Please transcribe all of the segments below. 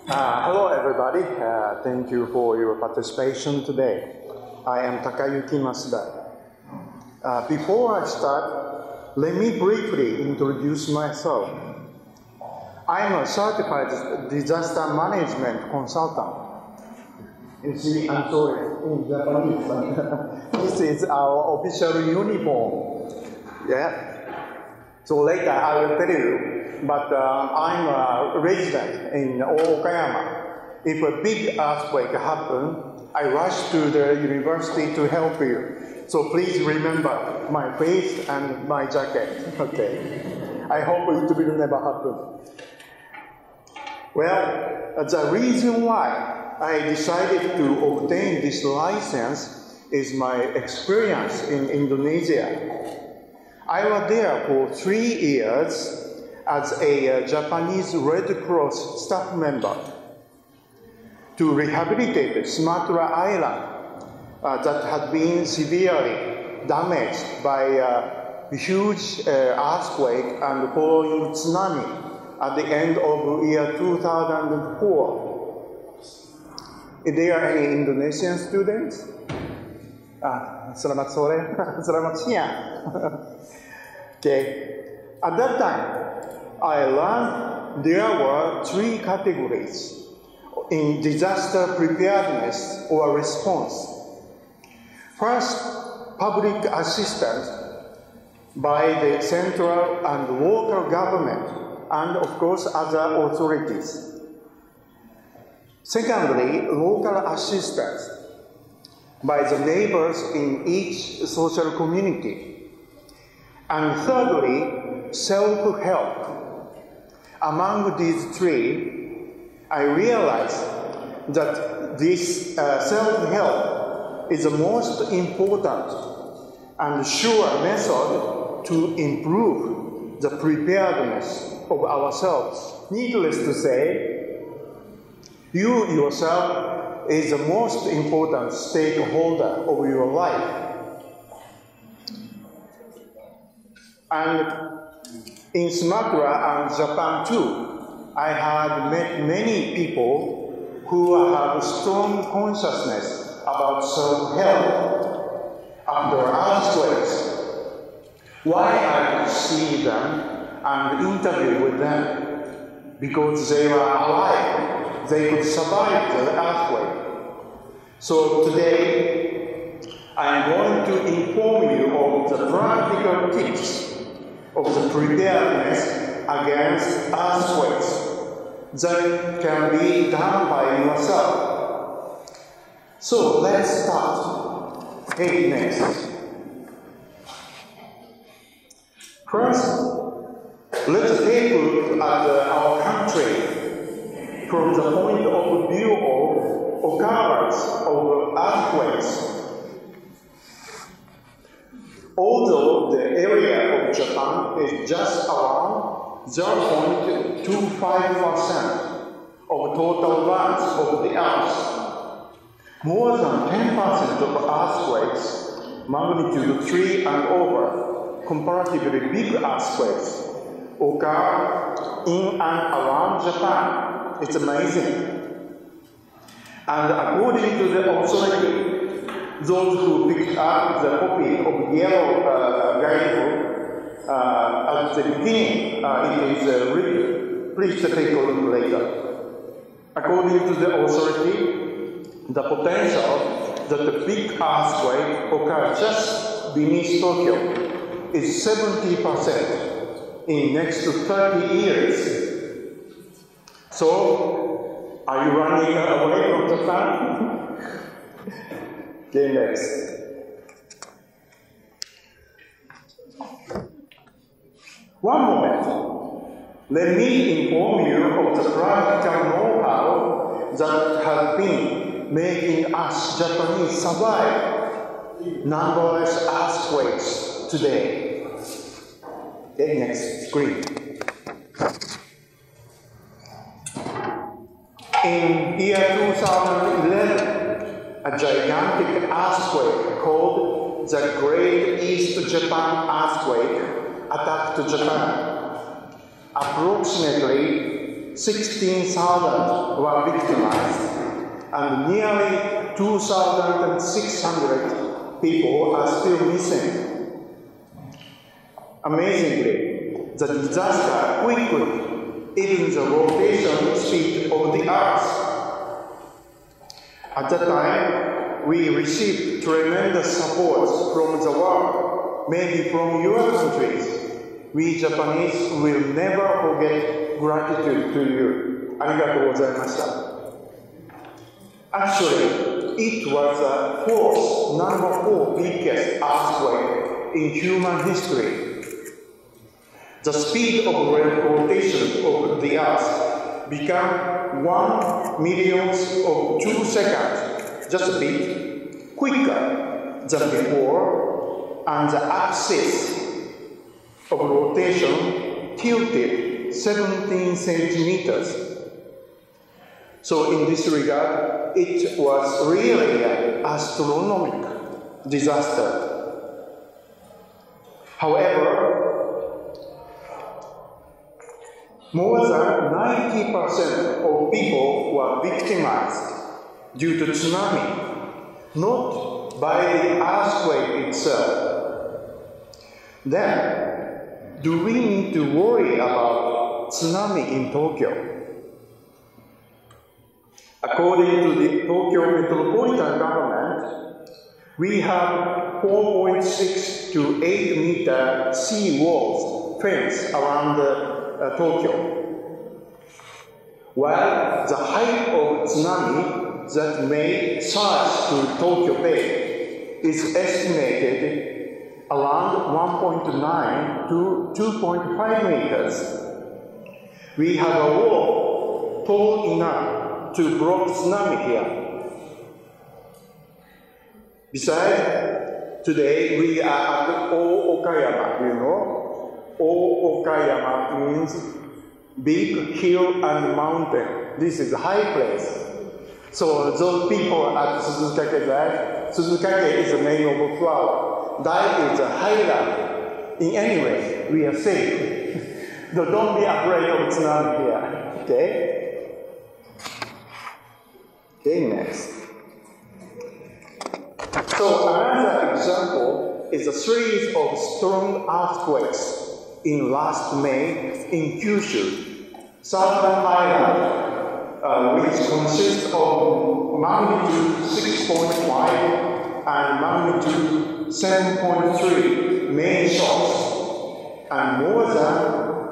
Hello everybody, thank you for your participation today. I am Takayuki Masuda. Before I start, let me briefly introduce myself. I am a certified disaster management consultant. You see, I'm sorry, in Japanese, this is our official uniform. Yeah. So later I will tell you. But I'm a resident in Okayama. If a big earthquake happens, I rush to the university to help you. So please remember my face and my jacket. Okay. I hope it will never happen. Well, the reason why I decided to obtain this license is my experience in Indonesia. I was there for 3 years as a Japanese Red Cross staff member to rehabilitate Sumatra Island that had been severely damaged by a huge earthquake and following tsunami at the end of year 2004. Is there any Indonesian students? Selamat sore, selamat siang. Okay, at that time, I learned there were 3 categories in disaster preparedness or response. First, public assistance by the central and local government and, of course, other authorities. Secondly, local assistance by the neighbors in each social community. And thirdly, self-help. Among these 3, I realized that this self-help is the most important and sure method to improve the preparedness of ourselves. Needless to say, you yourself is the most important stakeholder of your life. And in Sumatra and Japan too, I have met many people who have strong consciousness about self-help after earthquakes. Why I could see them and interview with them? Because they were alive. They could survive the earthquake. So today, I am going to inform you of the practical tips of the preparedness against earthquakes that can be done by yourself. So let's start. Hey, next. First, let's take a look at our country from the point of view of occurrence of earthquakes. Although the area of Japan is just around 0.25% of total lands of the Earth, more than 10% of earthquakes, magnitude 3 and over, comparatively big earthquakes, occur in and around Japan. It's amazing. And according to the authority, those who picked up the copy of Yellow Guidebook at the beginning, it is written. Please take a look later. According to the authority, the potential that the big earthquake occurs just beneath Tokyo is 70% in next to 30 years. So, are you running away from Japan? Okay, next. One moment. Let me inform you of the practical know-how that has been making us Japanese survive numberless earthquakes today. Okay, next screen. In year 2011, a gigantic earthquake called the Great East Japan Earthquake attacked Japan. Approximately 16,000 were victimized, and nearly 2,600 people are still missing. Amazingly, the disaster quickened even the rotation speed of the Earth. At that time, we received tremendous support from the world, maybe from your countries. We Japanese will never forget gratitude to you. ありがとうございました。Actually, it was the number 4 biggest earthquake in human history. The speed of rotation of the Earth became 1 millionth of 2 seconds, just a bit quicker than before, and the axis of rotation tilted 17 centimeters. So in this regard, it was really an astronomical disaster. However, more than 90% of people were victimized due to tsunami, not by the earthquake itself. Then, do we need to worry about tsunami in Tokyo? According to the Tokyo Metropolitan Government, we have 4.6 to 8 meter sea walls fence around Tokyo, while the height of tsunami that may surge to Tokyo Bay is estimated around 1.9 to 2.5 meters. We have a wall tall enough to block tsunami here. Besides, today we are at Okayama, you know. Okayama means big hill and mountain. This is a high place. So those people at Suzukake Dai, Suzukake is the name of a flower. Dai is a highland. In any way, we are safe. So don't be afraid of tsunami here. Okay? Okay, next. So another example is a series of strong earthquakes in last May in Kyushu, southern island, which consists of magnitude 6.5 and magnitude 7.3 main shocks, and more than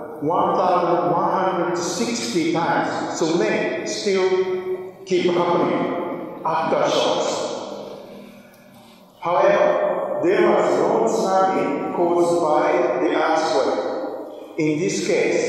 1,160 times, so many still keep happening aftershocks. However, there was no tsunami caused by the earthquake. In this case,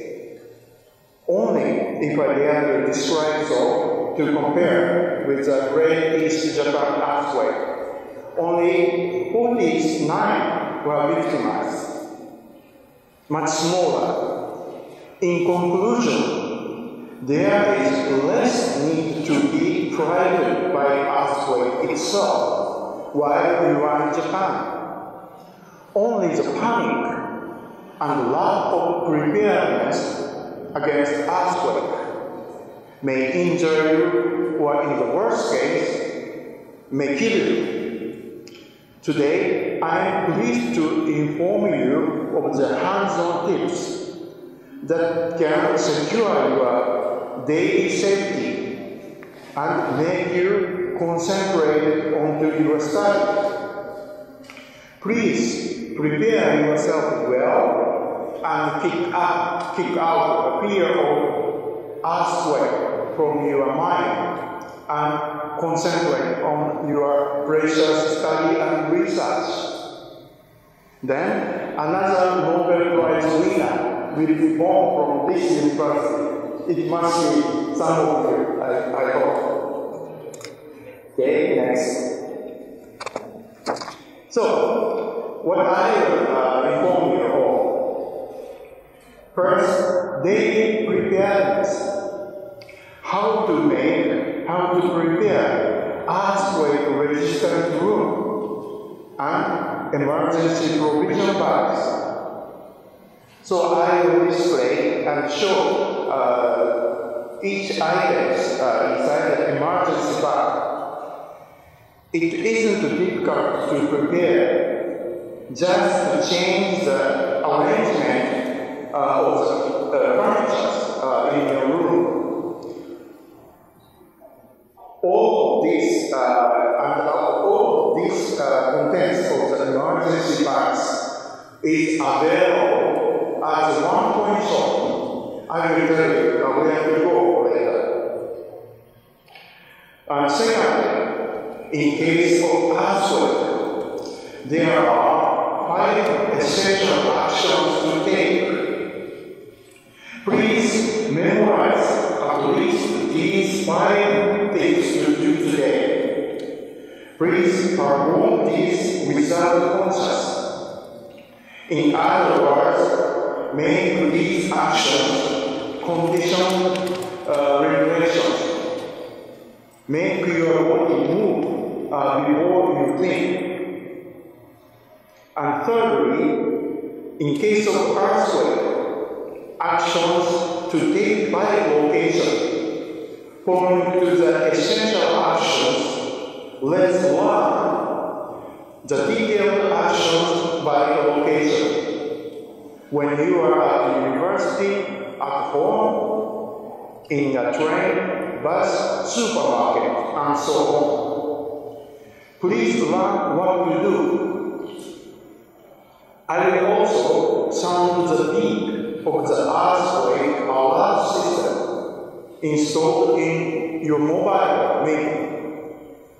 only if I dare to describe so, to compare with the Great East Japan earthquake, only 49 were victimized, much smaller. In conclusion, there is less need to be frightened by earthquake itself while you are in Japan. Only the panic and lack of preparedness against earthquake may injure you, or in the worst case, may kill you. Today, I am pleased to inform you of the hands-on tips that can secure your daily safety and make you concentrate onto your studies. Please prepare yourself well and kick out the fear of earthquake from your mind and concentrate on your precious study and research. Then another Nobel Prize winner will be born from this university. It must be some of you, I hope. Okay, next. So, what I will inform you all. First, daily preparedness. How to prepare earthquake-resistant room and emergency provision bags. So I will display and show each item inside the emergency bag. It isn't difficult to prepare, just to change the arrangement of the furniture in your room. All of this contents of the emergency bags is available as a one-point shop. I will tell you where to go later. And secondly, in case of earthquake, there are 5 essential actions to take. Please memorize at least these 5 things to do today. Please perform this without conscience. In other words, make these actions condition regulations. Make your body move before you think. And thirdly, in case of earthquake, actions to take by location. Following to the essential actions, let's learn the detailed actions by location. When you are at university, at home, in a train, bus, supermarket, and so on. Please learn what you do. I will also sound the beep of the earthquake alert system installed in your mobile maybe.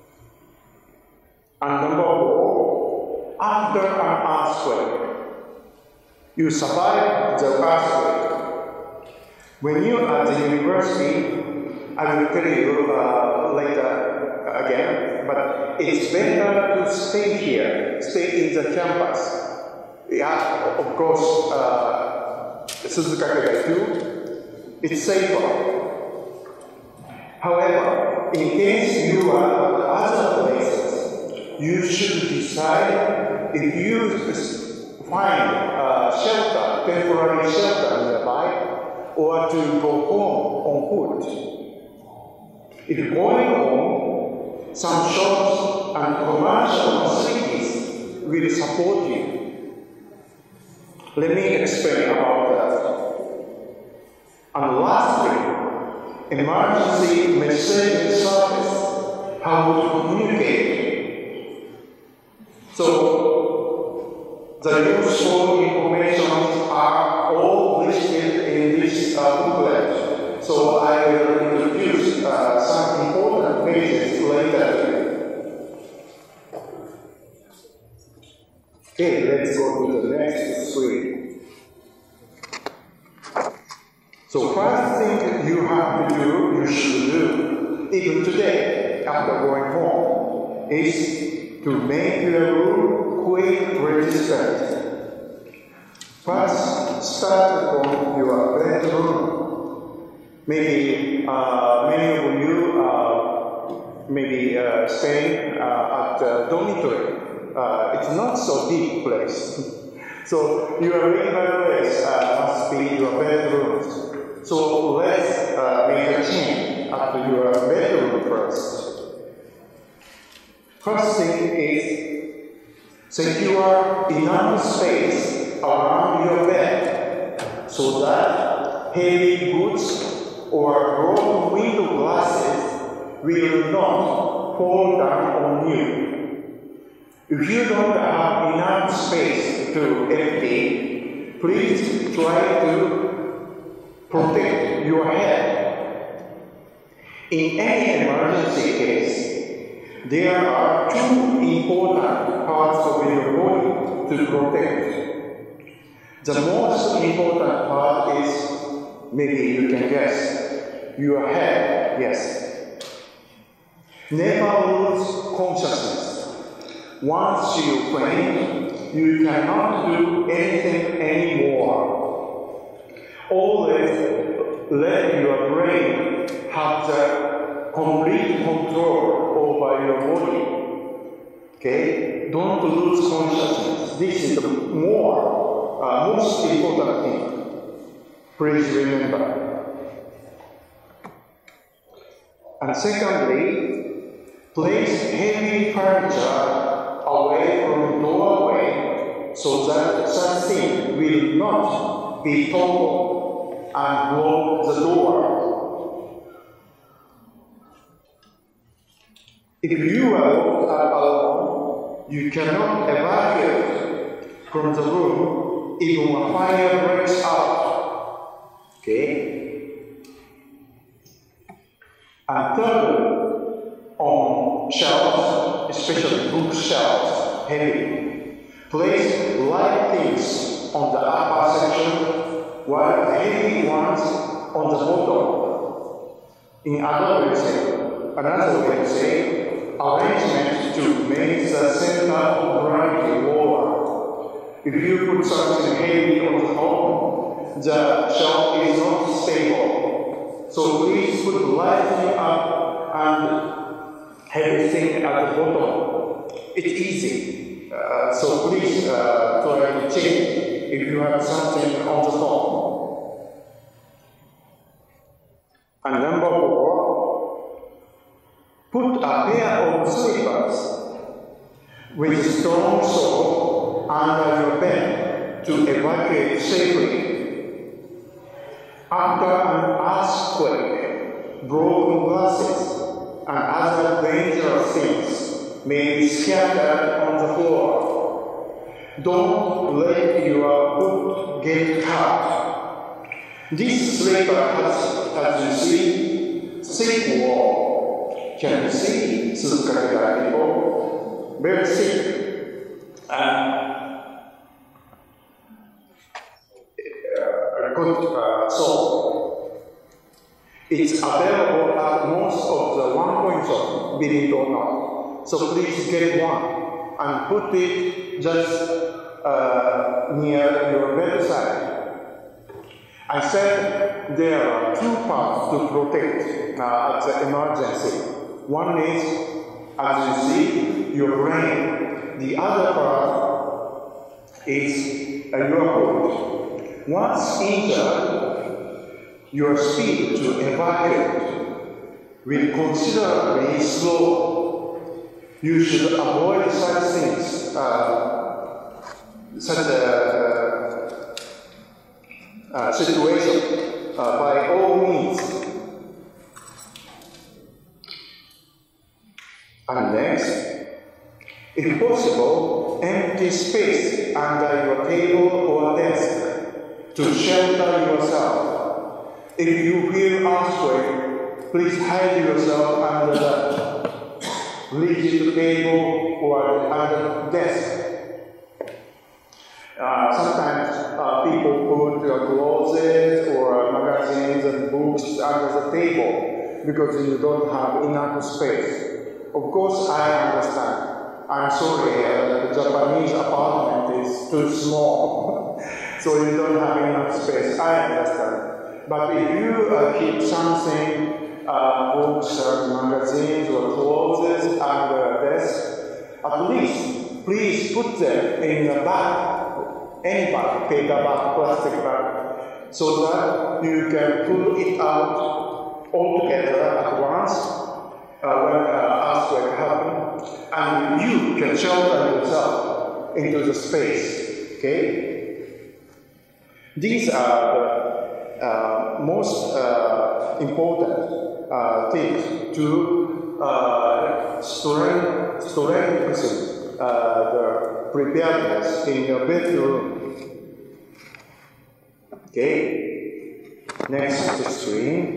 And number 4, after an earthquake, you survive the earthquake. When you are at the university, I will tell you later again, but it's better to stay here, stay in the campus. Yeah, of course, Suzukake too, it's safer. However, in case you are at other places, you should decide if you find shelter, temporary shelter nearby, or to go home on foot. If going home, some shops and commercial facilities will support you. Let me explain about that. And lastly, emergency messaging service, how to communicate. So, the useful information are all listed in this booklet. So I will introduce some important pages later. Okay, let's go to the next screen. So first thing you have to do, you should do, even today, after going home, is to make your room quake-resistant. First, start from your bedroom. Maybe many of you maybe staying at the dormitory. It's not so deep place. So your regular place must be your bedrooms. So let's make a change at your bedroom first. First thing is secure enough space around your bed so that heavy goods or broken window glasses will not fall down on you. If you don't have enough space to empty, please try to protect your head. In any emergency case, there are 2 important parts of your body to protect. The most important part is, maybe you can guess, your head, yes. Never lose consciousness. Once you faint, you cannot do anything anymore. Always let your brain have the complete control over your body. Okay? Don't lose consciousness. This is the most important thing. Please remember. And secondly, place heavy furniture away from the doorway so that such thing will not be toppled and block the door. If you are locked alone, you cannot evacuate from the room even when fire breaks out. Okay? And thirdly, on shelves, especially bookshelves, heavy, place light things on the upper section while the heavy ones on the bottom. Another way to say, arrangement to make the center of gravity lower. If you put something heavy on the top, the shelf is not stable. So please put lighting up and heavy thing at the bottom. It's easy. So please try to change if you have something on the top. And number 4, put a pair of slippers with a strong sole under your bed to evacuate safely. After an earthquake, broken glasses and other dangerous things may be scattered on the floor. Don't let your foot get cut. This slipper has, as you see, thick wall. Can you see? Very thick. Good sole. It's available at most of the one-point shop, believe it or not. So please get one and put it just near your bedside. I said there are 2 parts to protect at the emergency. One is, as you see, your brain. The other part is your foot. Once injured, your speed to evacuate will considerably slow. You should avoid such things, such a situation by all means. And next, if possible, empty space under your table or desk to shelter yourself. If you feel earthquake, please hide yourself under the rigid table or under the desk. Sometimes people put clothes or magazines and books under the table because you don't have enough space. Of course, I understand. I'm sorry, the Japanese apartment is too small, so you don't have enough space. I understand. But if you keep something, books or magazines or clothes under the desk, at least please put them in a bag, any bag, paper bag, plastic bag, so that you can pull it out all together at once when earthquake happens, and you can shelter yourself into the space. Okay? These are the most important things to strengthen the preparedness in your bedroom. Okay? Next screen.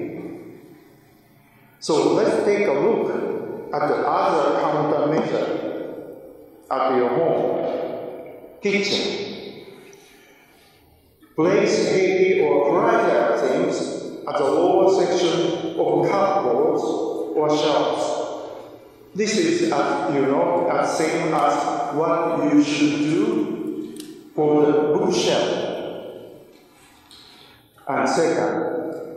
So let's take a look at the other countermeasure at your home. Kitchen. Place heavy or fragile things at the lower section of cupboards or shelves. This is, as you know, as same as what you should do for the bookshelf. And second,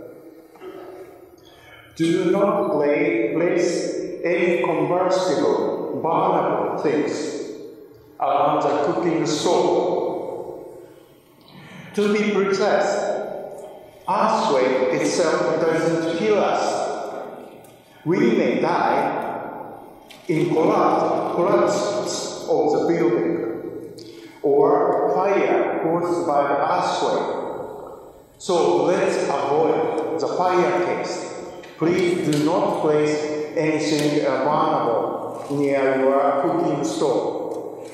do not place any combustible, burnable things around the cooking stove. To be precise, earthquake itself doesn't kill us. We may die in collapse of the building or fire caused by the earthquake. So let's avoid the fire case. Please do not place anything vulnerable near your cooking stove.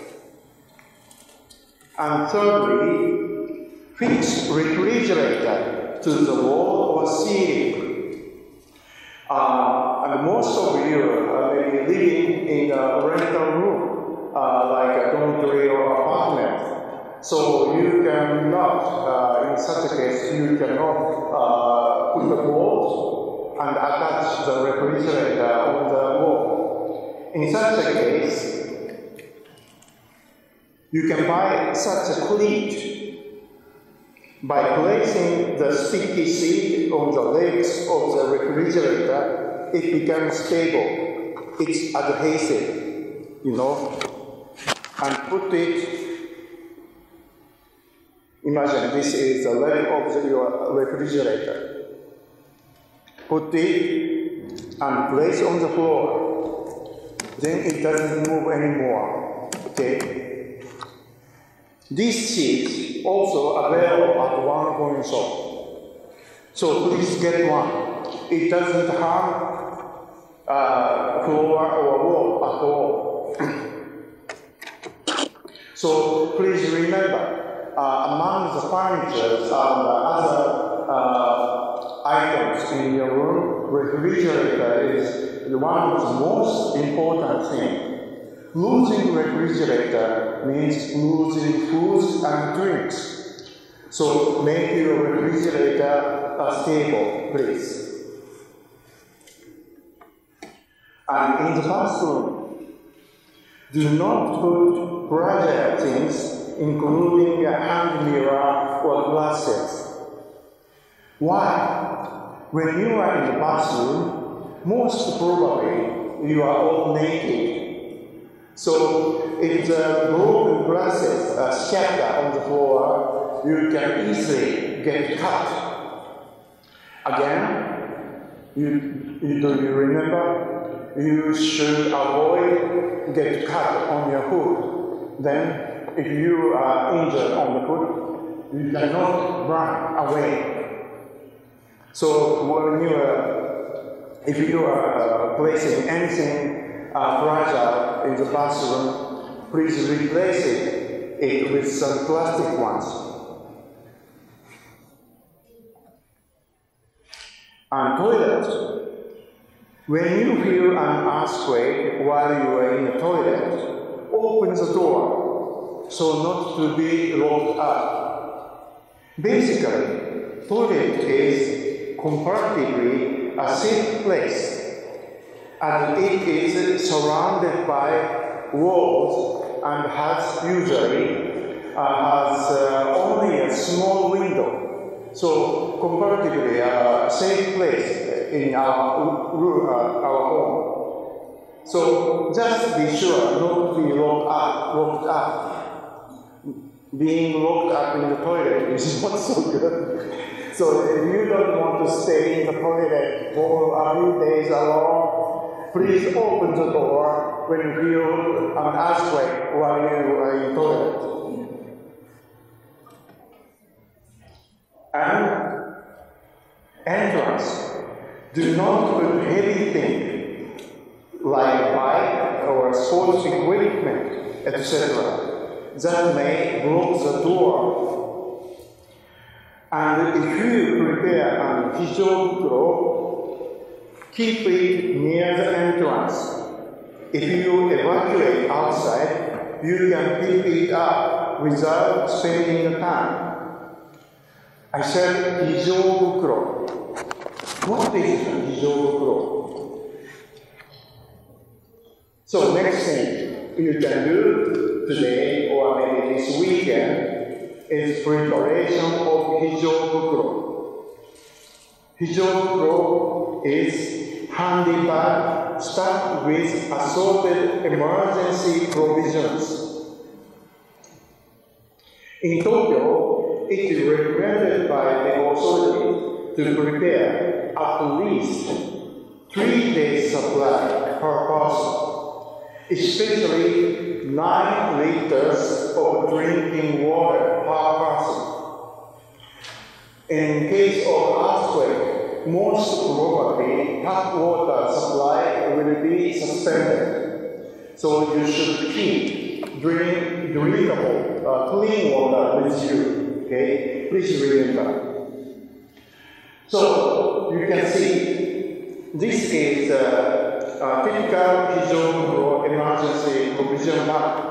And thirdly, fix refrigerator to the wall or ceiling. And most of you may be living in a rental room, like a dormitory or apartment. So you cannot, in such a case, you cannot put the board and attach the refrigerator on the wall. In such a case, you can buy such a cleat. By placing the sticky seed on the legs of the refrigerator, it becomes stable. It's adhesive, and put it. Imagine this is the leg of your refrigerator. Put it and place on the floor. Then it doesn't move anymore. Okay. These seeds also available at one coin shop. So please get one. It doesn't harm floor or wall at all. So please remember, among the furniture and other items in your room, refrigerator is one of the most important things. Losing refrigerator means losing foods and drinks. So make your refrigerator stable, please. And in the bathroom, do not put fragile things, including a hand mirror or glasses. Why? When you are in the bathroom, most probably you are all naked. So if the broken glasses are scattered on the floor, you can easily get cut. Again, do you remember? You should avoid get cut on your foot. Then, if you are injured on the foot, you cannot run away. So if you are placing anything fragile in the bathroom, please replace it with some plastic ones. And toilet. When you feel an earthquake while you are in the toilet, open the door so not to be locked up. Basically, toilet is comparatively a safe place, and it is surrounded by walls and usually has only a small window. So comparatively a safe place in our home. So just be sure not to be locked up. Being locked up in the toilet is not so good. So if you don't want to stay in the toilet for a few days alone, please open the door when you feel an earthquake while you are in the toilet. And entrance. Do not put heavy things like bike or sports equipment, etc. that may block the door. And if you prepare an hijou bukuro, keep it near the entrance. If you evacuate outside, you can pick it up without spending the time. I said hijou bukuro. What is hijou bukuro? So next thing you can do today or maybe this weekend is preparation of hijou bukuro. Hijou bukuro is handy bag stuffed with assorted emergency provisions. In Tokyo, it is recommended by the authorities to prepare at least 3 days supply per person, especially 9 liters of drinking water per person. In case of earthquake, most probably tap water supply will be suspended. So you should keep drinkable, clean water with you. Okay, please remember. So you can see this is a typical hijou emergency provision map.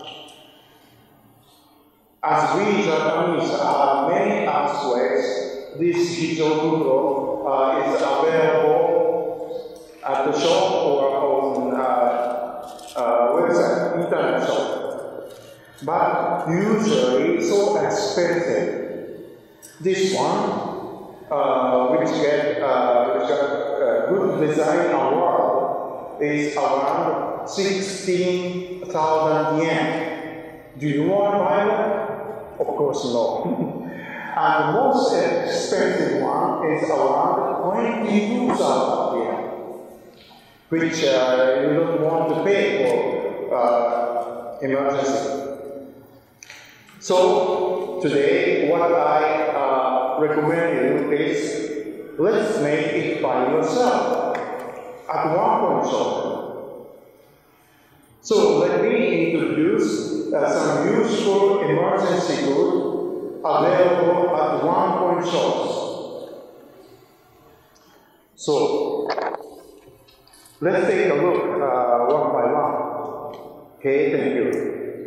As we Japanese have many earthquakes, this hijou is available at the shop or on website, internet shop. But usually so expensive. This one, which got good design award, is around 16,000 yen. Do you want to buy one? Of course, no. And the most expensive one is around 22,000 yen, which you don't want to pay for emergency. So today, what I recommend you is let's make it by yourself at one point shop. So let me introduce some useful emergency goods available at one point shops. So let's take a look one by one. Okay, thank you.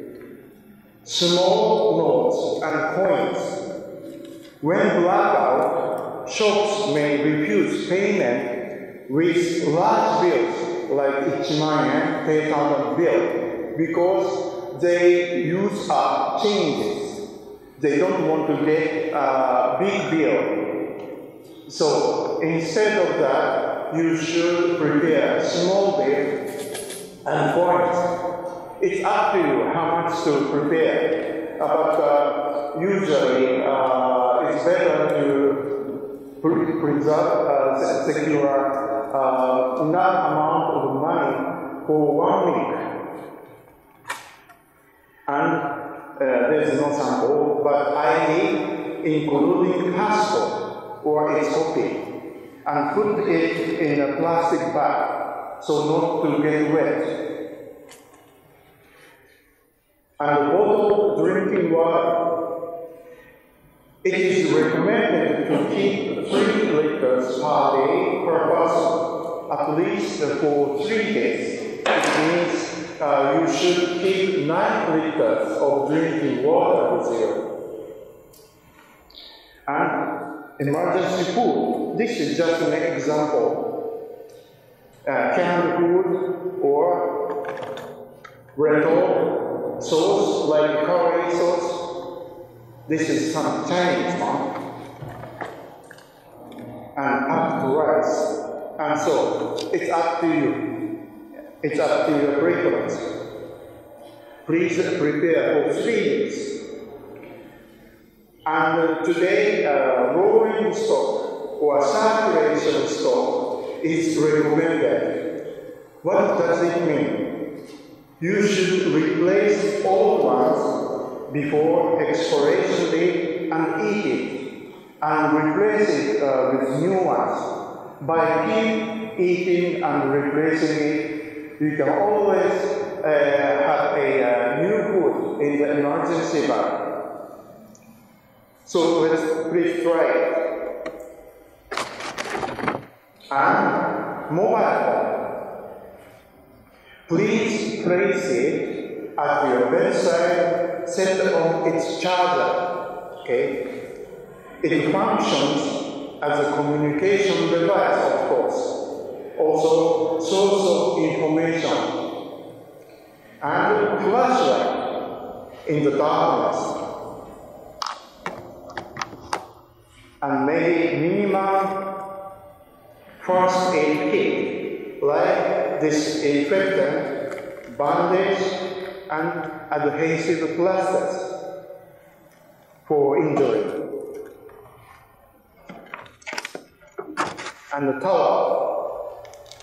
Small notes and coins. When blackout, shops may refuse payment with large bills like 1,000,000 yen, 10,000 bill because they use up changes. They don't want to get a big bill. So instead of that, you should prepare small bill and coins. It's up to you how much to prepare, but usually it's better to preserve, secure enough amount of money for 1 week. And there's no sample, but ID, including passport or its copy, and put it in a plastic bag so not to get wet. And bottled drinking water. It is recommended to keep 3 liters per day per person, at least for 3 days. It means you should keep 9 liters of drinking water with you. And emergency food. This is just an example. Canned food or rental sauce, like curry sauce. This is some Chinese one. And packed rice. And so, it's up to you. It's up to your preference. Please prepare for 3 weeks. And today, rolling stock or circulation stock is recommended. What does it mean? You should replace old ones before expiration date and eat it, and replace it with new ones. By keep eating and replacing it, you can always have a new food in the emergency bag. So let's please try it. And mobile phone. Please place it at your bedside, set on its charger. Okay? It functions as a communication device, of course. Also, source of information. And flashlight in the darkness. And maybe minimum first aid kit, like disinfectant, bandage, and adhesive plasters for injury. And the towel.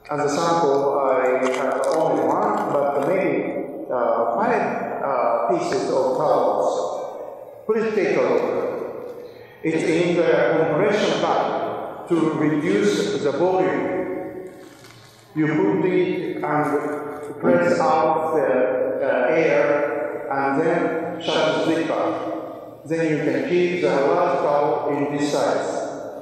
As a sample, I have only one, but maybe 5 pieces of towels. Please take a look. It's in the compression bag to reduce the volume. You put it and press out the air and then shut the zipper. Then you can keep the large towel in this size.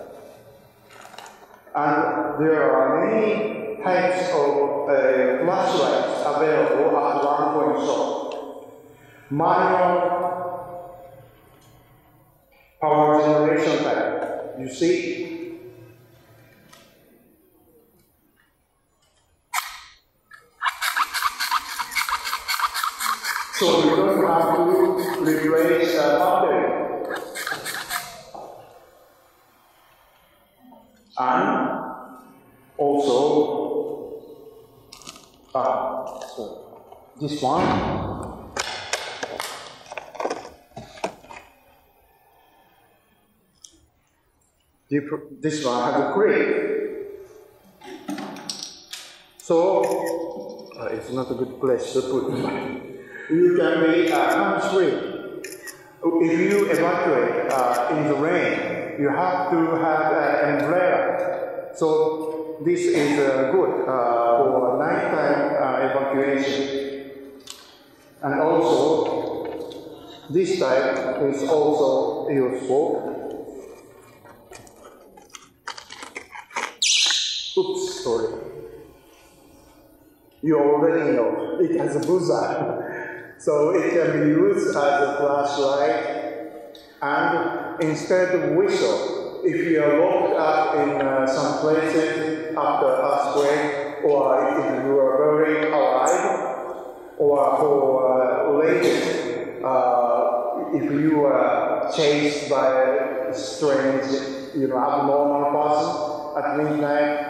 And there are many types of flashlights available at one point shop. Manual power generation type. You see? So you don't have to replace the battery. And also, so this one, this one has a grip. So it's not a good place to put it. You can be hands-free. If you evacuate in the rain, you have to have an umbrella. So this is good for nighttime evacuation. And also, this type is also useful. Oops, sorry. You already know it has a buzzer. So it can be used as a flashlight, and instead of whistle, if you are locked up in some places after earthquake, or if you are very alive, or for later, if you are chased by a strange, abnormal person at midnight.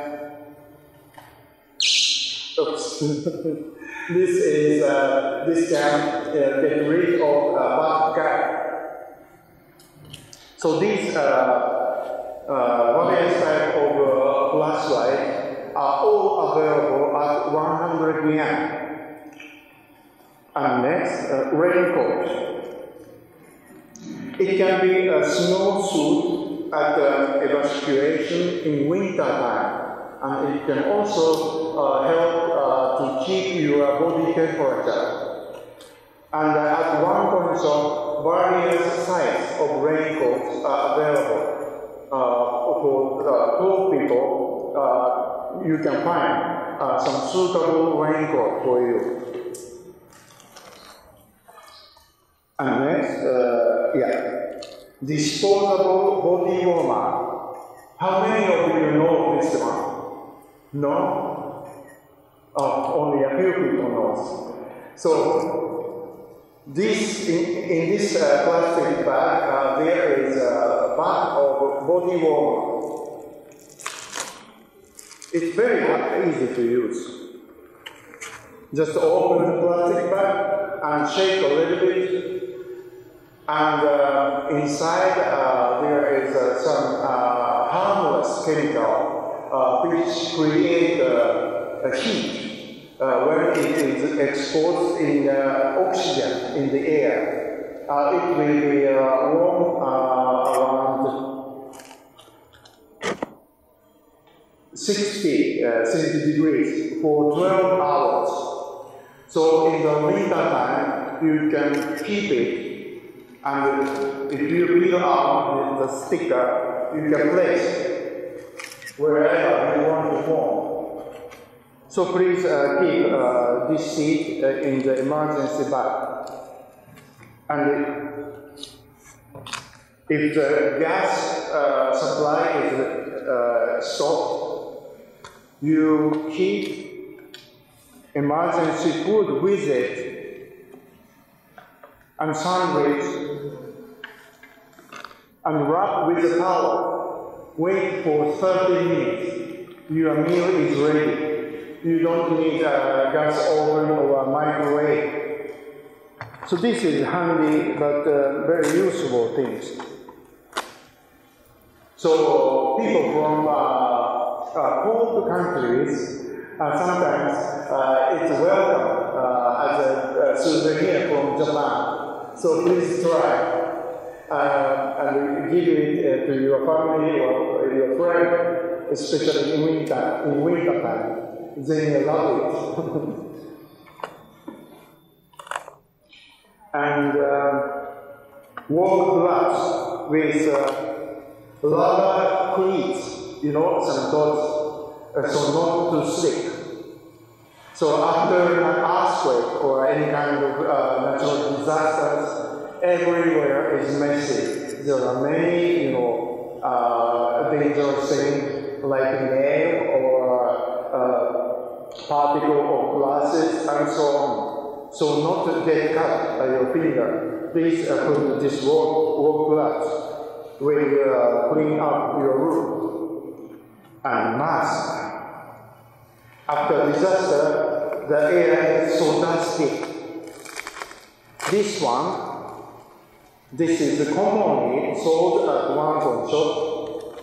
Oops. This can get rid of bad guy. So these various type of flashlight are all available at 100 yen. And next, raincoat. It can be a snowsuit at evacuation in winter time. And it can also help to keep your body temperature. And at one point shop, various sizes of raincoats are available. For poor people, you can find some suitable raincoat for you. And next, disposable body warmer. How many of you know this one? No? Oh, only a few people know. So, this in this plastic bag, there is a bag of body warmer. It's very easy to use. Just open the plastic bag and shake a little bit, and inside there is some harmless chemical which create a heat when it is exposed in oxygen in the air. It will be warm around 60 centigrade for 12 hours. So in the winter time, you can keep it, and if you peel out the sticker, you can place it wherever you want to form. So please keep this seed in the emergency bag. And if the gas supply is stopped, you keep emergency food with it, and sandwich, and wrap with a towel. Wait for 30 minutes. Your meal is ready. You don't need a gas oven or a microwave. So this is handy but very useful things. So people from cold countries Sometimes it's welcome as a souvenir from Japan. So please try. And give it to your family or your friend, especially in winter time. They love it. And warm gloves with rubber cleats, some dots, so not too slick. So after an earthquake or any kind of natural disasters, everywhere is messy. There are many, dangerous things like nail or particle of glasses and so on. So not to get cut by your finger, please put this warm gloves will clean up your room. And mask. After disaster, the air is so dusty. This is commonly sold at one coin shop.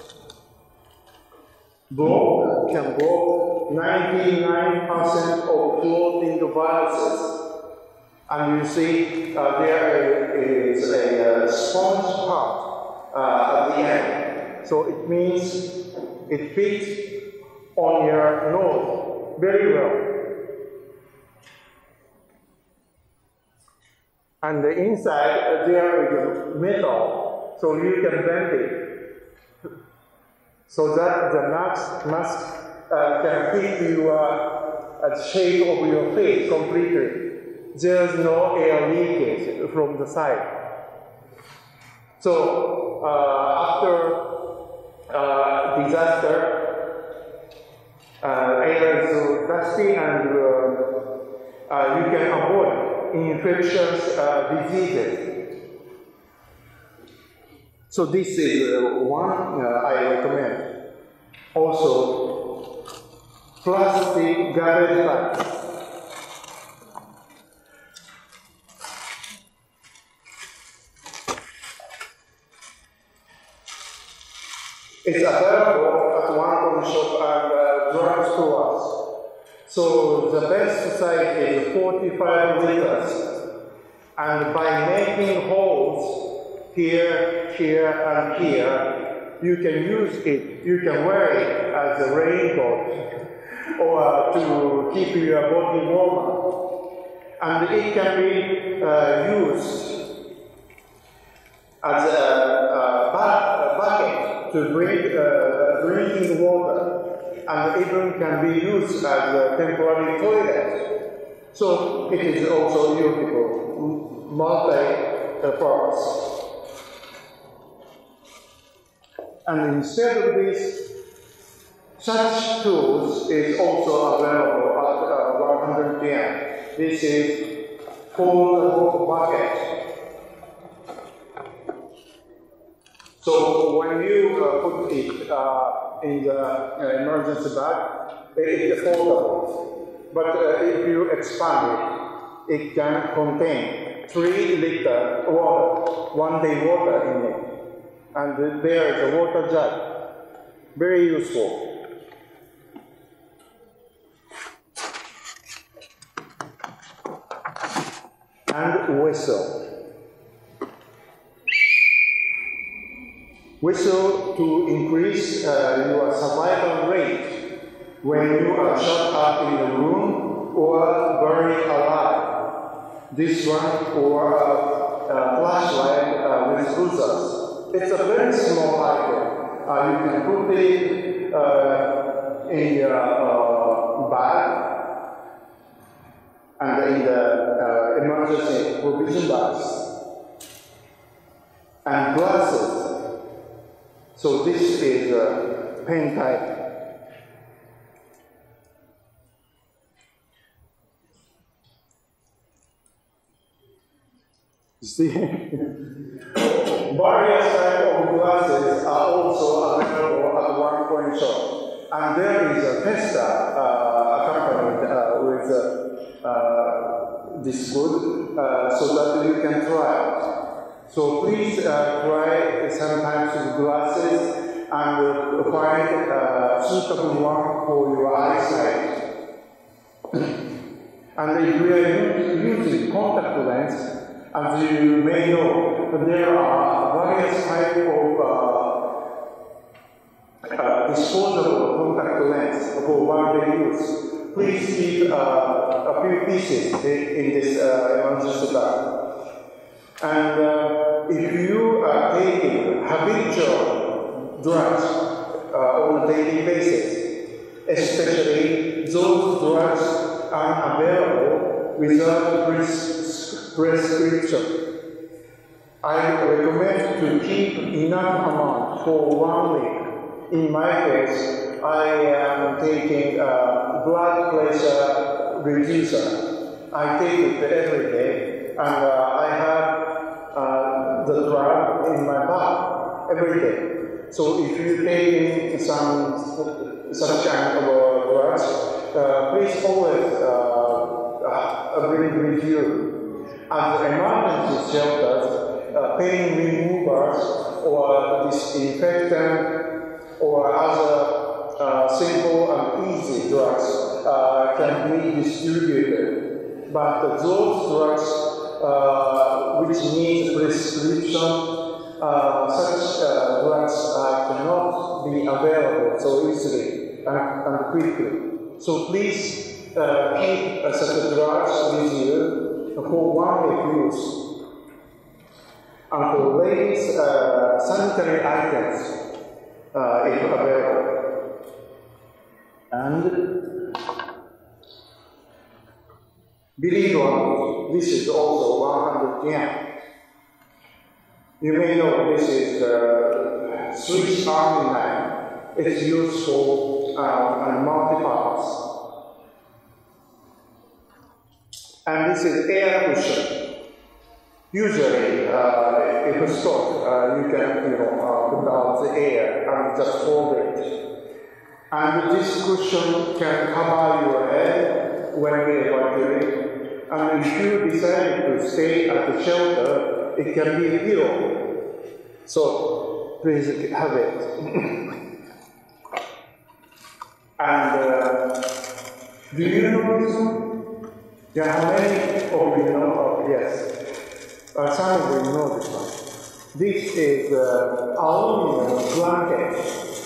Can block 99% of floating viruses. And you see there is a sponge part at the end. So it means it fits on your nose very well. And the inside there is metal, so you can bend it. So that the mask can fit the shape of your face completely. There's no air leakage from the side. So after disaster, air is so dusty and you can avoid infectious diseases. So this is one I recommend. Also, plastic garbage bags. It's available at one coffee shop and drugstores. So the best size is 45 liters. And by making holes here, here, and here, you can use it. You can wear it as a raincoat or to keep your body warmer. And it can be used as a bucket to drink drinking water. And even can be used as a temporary toilet. So it is also useful, multi-purpose. And instead of this, such tools is also available at 100 yen. This is cold bucket. So when you put it in the emergency bag, it is foldable. But if you expand it, it can contain 3 liter water, 1 day water in it. And there is a water jug. Very useful. And whistle. Whistle to increase your survival rate when you are shut up in a room or buried alive. This one or a flashlight with buzzers. It's a very small item. You can put it in your bag and in the emergency provision bags. And glasses. So this is a pen type. You see? Various types of glasses are also available at one coin shop. And there is a tester accompanied with this good so that you can try it. So please try sometimes with glasses and find a suitable one for your eyesight. And if you are using contact lens, as you may know, there are various types of disposable contact lens for one-day use. Please keep a few pieces in this emergency bag. And if you are taking habitual drugs on a daily basis, especially those drugs are available without prescription, I recommend to keep enough amount for 1 week. In my case, I am taking blood pressure reducer. I take it every day, and I have the drug in my bag every day. So if you take such kind of drugs, please always bring with you. As emergency shelters, pain removers or disinfectant or other simple and easy drugs can be distributed. But those drugs which need prescription, such drugs cannot be available so easily and quickly. So please keep such drugs with you for 1 week use. And for ladies, sanitary items if available. And believe it or not, this is also 100 yen. You may know this is Swiss Army knife. It's used for multi-purpose. And this is air cushion. Usually, if it's hot, you can put out the air and just fold it. And this cushion can cover your head when we evacuate. And if you decide to stay at the shelter, it can be a pillow. So please have it. And do you know this one? Yeah, how many of you know? Yes. Some of you know this one. This is aluminum blanket.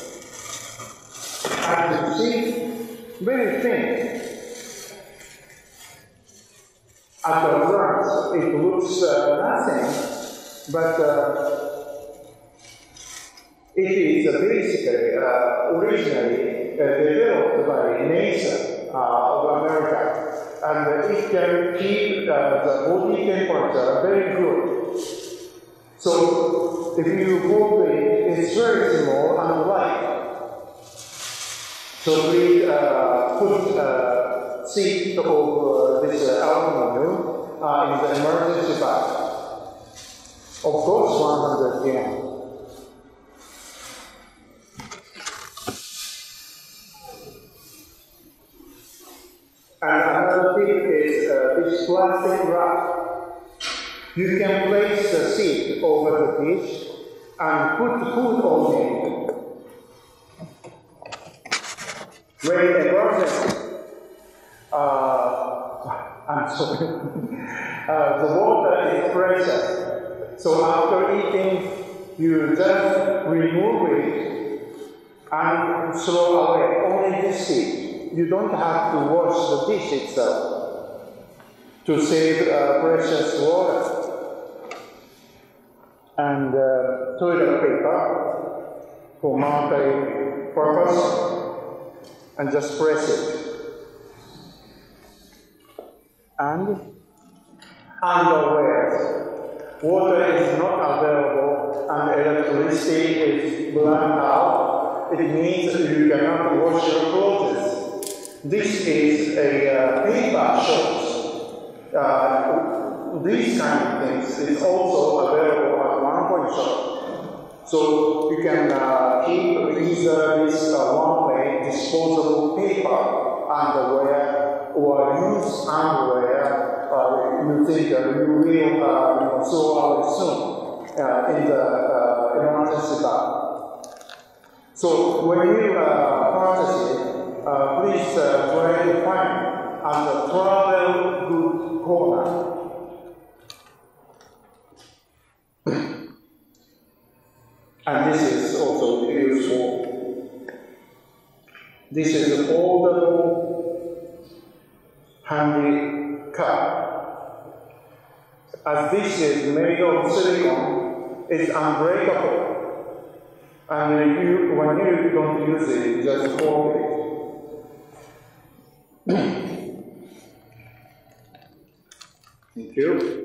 As you see, very thin. At a glance, it looks nothing, but it is basically originally developed by NASA of America. And it can keep the body temperature very good. So if you hold it, it's very small and light. So please put seat of this aluminum in the emergency bag. Of course, 100 yen. And another thing is this plastic wrap. You can place the seat over the dish and put food on it. When emergency, I'm sorry, the water is precious. So after eating, you just remove it and throw away only this seat. You don't have to wash the dish itself to save precious water. And toilet paper for multi-purpose, and just press it. And underwear. Water is not available and electricity is blanked out. It means you cannot wash your clothes. This is a paper shorts. These kind of things is also available at one-point shop. So you can keep either this one-way disposable paper underwear or use underwear you think you will throw out soon in the emergency bag. So when you purchase it, please try to find at the travel good corner. And this is also useful. This is a foldable handy cup. As this is made of silicone, it's unbreakable. And when you don't use it, just fold it. Thank you.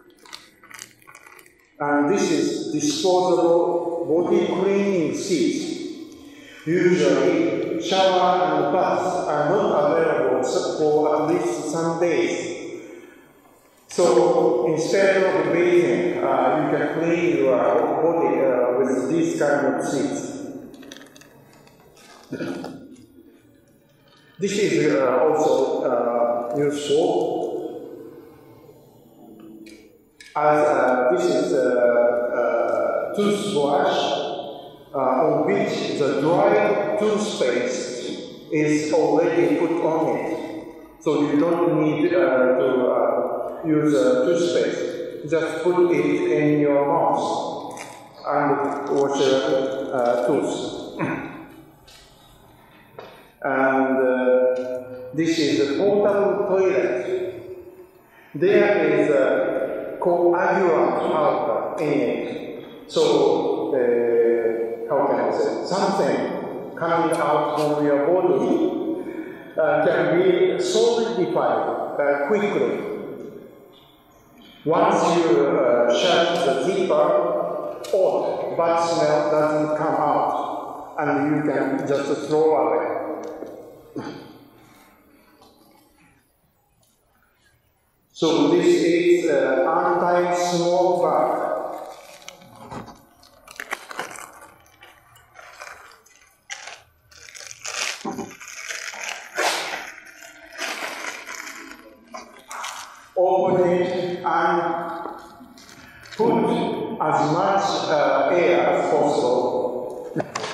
And this is disposable body cleaning sheets. Usually, shower and bath are not available for at least some days. So instead of bathing, you can clean your body with this kind of sheets. This is also useful. As this is a toothbrush on which the dry toothpaste is already put on it. So you don't need to use toothpaste. Just put it in your mouth and wash your tooth. And this is a portable toilet. There is a coagulant powder in it. So, how can I say? Something coming out from your body can be solidified quickly. Once you shut the zipper, odd bad smell doesn't come out, and you can just throw away. So this is anti-small bag. Open it and put as much air as possible.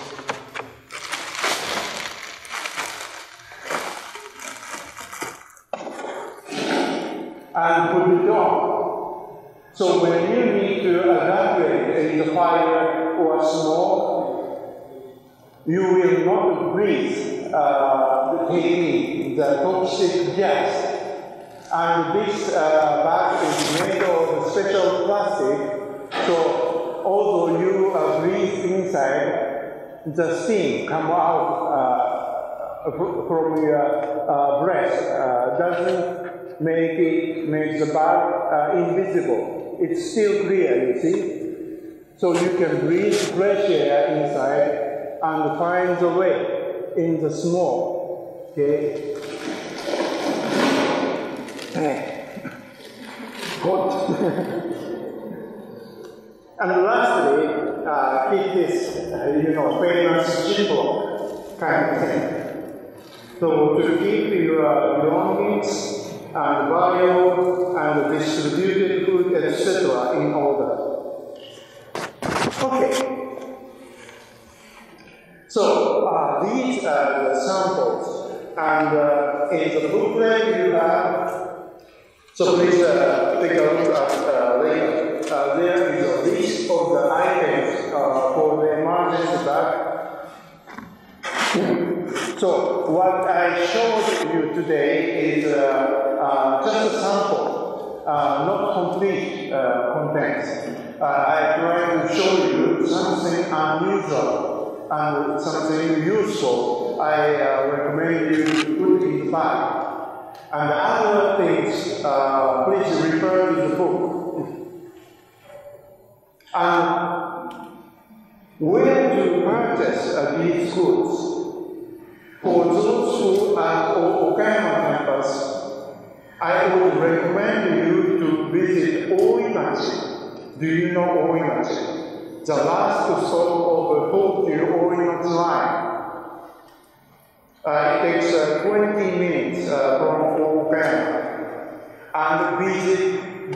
And put it on. So when you need to evacuate in the fire or smoke, you will not breathe taking the toxic gas. And this bag is made of special plastic, so although you breathe inside, the steam comes out from your breath doesn't make the bag invisible. It's still clear, you see. So you can breathe fresh air inside and find the way in the smoke. Okay. Hot. And lastly, keep this, famous shindo kind of thing. So to keep your belongings and bio and distributed food, etc. in order. Okay. So these are the samples, and in the booklet you have. So please take a look at later. There is a list of the items for the emergency bag. So what I showed you today is just a sample, not complete contents. I try to show you something unusual and something useful. I recommend you to put in the bag. And other things, please refer to the book. And where to purchase these goods? For those who are on Okayama campus, I would recommend you to visit Oimachi. Do you know Oimachi? The last stop of the Tokyo Oimachi line. It takes 20 minutes from Okayama. And visit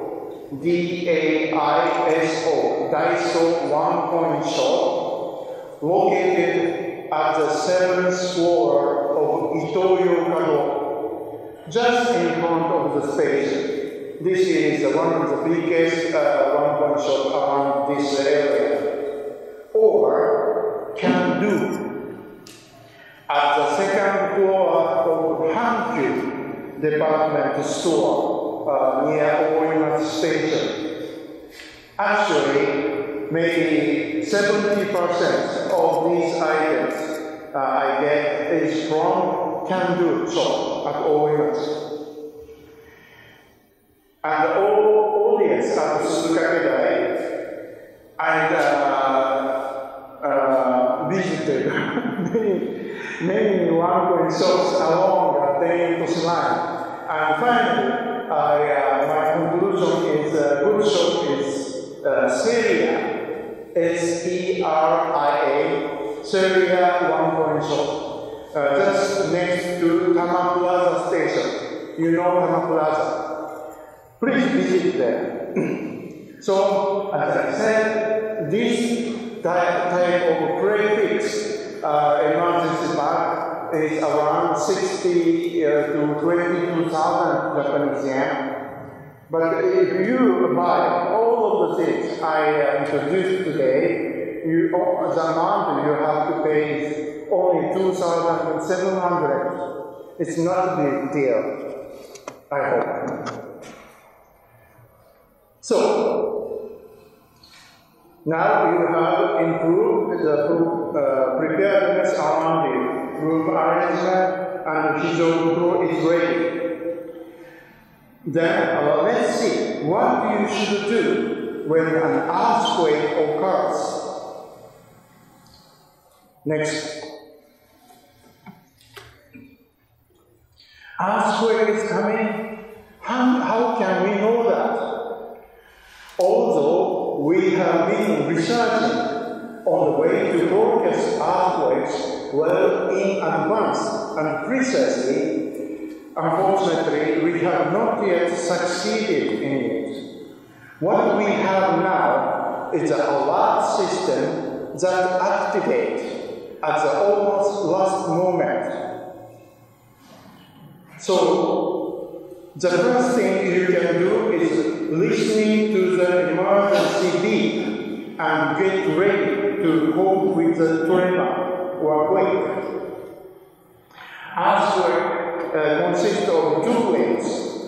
Daiso, D-A-I-S-O, Daiso one-point shop located at the 7th floor of Ito-Yokado, just in front of the station. This is one of the biggest one-point shop around this area. Or can do at the 2nd floor of hijou department store near Oimatsu Station. Actually, maybe 70% of these items I get is from can-do shop at Oimatsu. And all audience at Suzukake-dai and visited many one-point shops along the Tentoshi line. And finally, my conclusion is good shop is Seria, S-E-R-I-A, Seria one-point shop, just next to Tama Plaza station. You know Tama Plaza. Please visit there. So, as I said, this type of prefix emergency bag is around 60 to 22,000 Japanese yen. But if you buy all of the things I introduced today, the amount you have to pay is only 2,700. It's not a big deal, I hope. So, now you have improved the preparedness around you. Room arrangement and hijou bukuro is ready. Then let's see what you should do when an earthquake occurs. Next. Earthquake is coming. How can we know that? Although we have been researching on the way to forecast earthquakes well in advance and precisely, unfortunately, we have not yet succeeded in it. What we have now is an alert system that activates at the almost last moment. So, the first thing you can do is listening to the emergency beep and get ready to cope with the tremor or quake. Earthquake consists of 2 waves,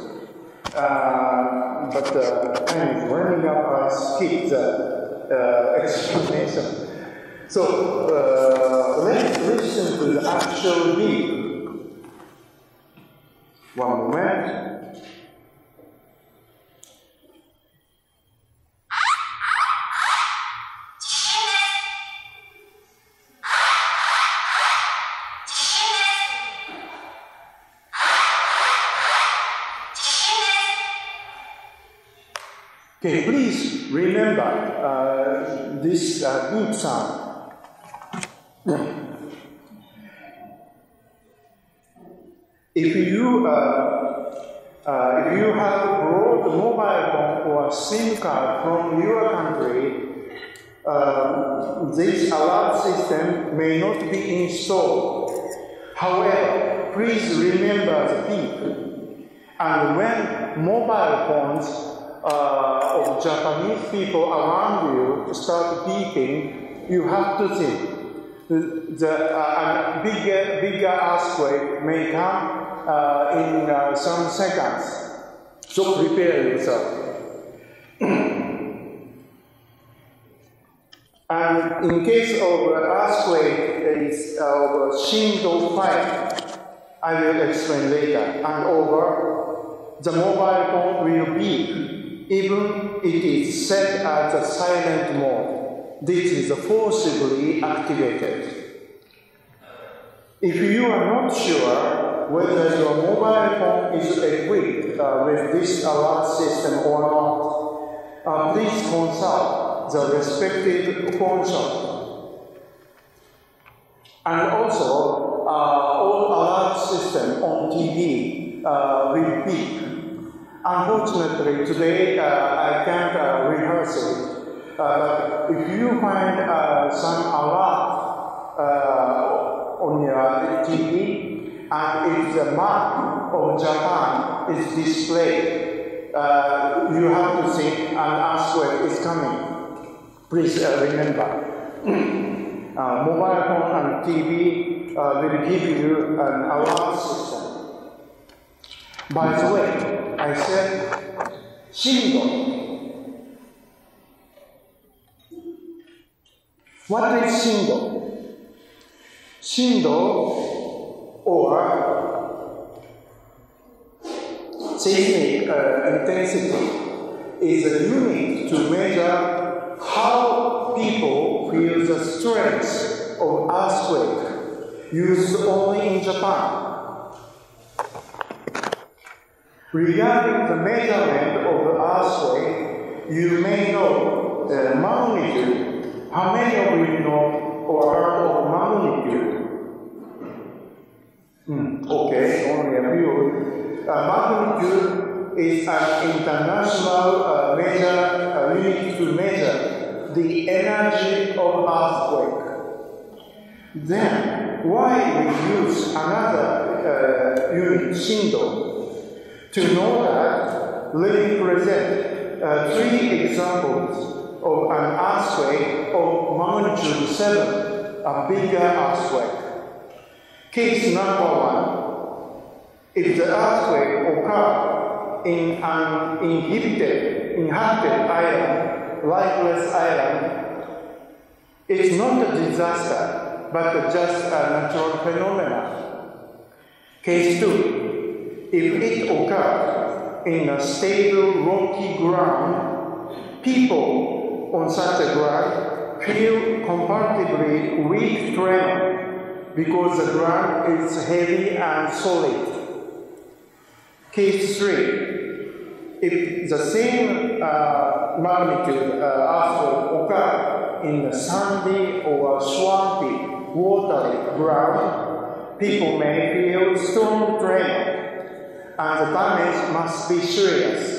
but time is running up, I skip the explanation. So let's listen to the actual beep. One moment. Okay, please remember this beep sound. If you have brought a mobile phone or a SIM card from your country, this alert system may not be installed. However, please remember the beep. And when mobile phones of Japanese people around you start beeping, you have to think a bigger earthquake may come in some seconds. So prepare yourself. And in case of earthquake of shindo 5, I will explain later. And over, the mobile phone will beep. Even it is set at a silent mode. This is forcibly activated. If you are not sure whether your mobile phone is equipped with this alert system or not, please consult the respective phone shop. And also, all alert system on TV will beep. Unfortunately, today I can't rehearse it. But if you find some alert on your TV, and if the map of Japan is displayed, you have to think an earthquake is coming. Please remember. Mobile phone and TV will give you an alarm system. By the way, I said shindo. What is shindo? Shindo, or seismic intensity, is a unit to measure how people feel the strength of earthquake, used only in Japan. Regarding the measurement of the earthquake, you may know the magnitude. How many of you know or heard of magnitude? Okay, only a few. Magnitude is an international unit to measure the energy of earthquake. Then, why we use another unit, shindo? To know that, let me present 3 examples of an earthquake of magnitude 7, a bigger earthquake. Case number 1, if the earthquake occurred in an inhabited island, lifeless island, it's not a disaster, but just a natural phenomenon. Case 2, if it occurred in a stable rocky ground, people on such a ground feel comparatively weak tremor because the ground is heavy and solid. Case 3, if the same magnitude earthquake occurs in a sandy or swampy, watery ground, people may feel strong tremor, and the damage must be serious.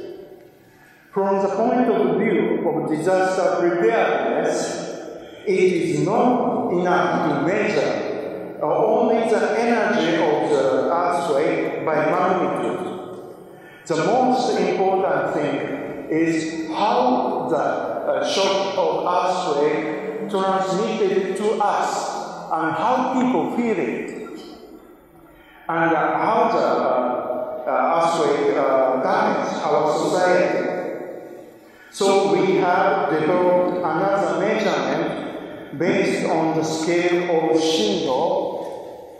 From the point of view of disaster preparedness, it is not enough to measure only the energy of the earthquake by magnitude. The most important thing is how the shock of earthquake transmitted to us and how people feel it, and how the earthquake damages our society. So we have developed another measurement based on the scale of shindo.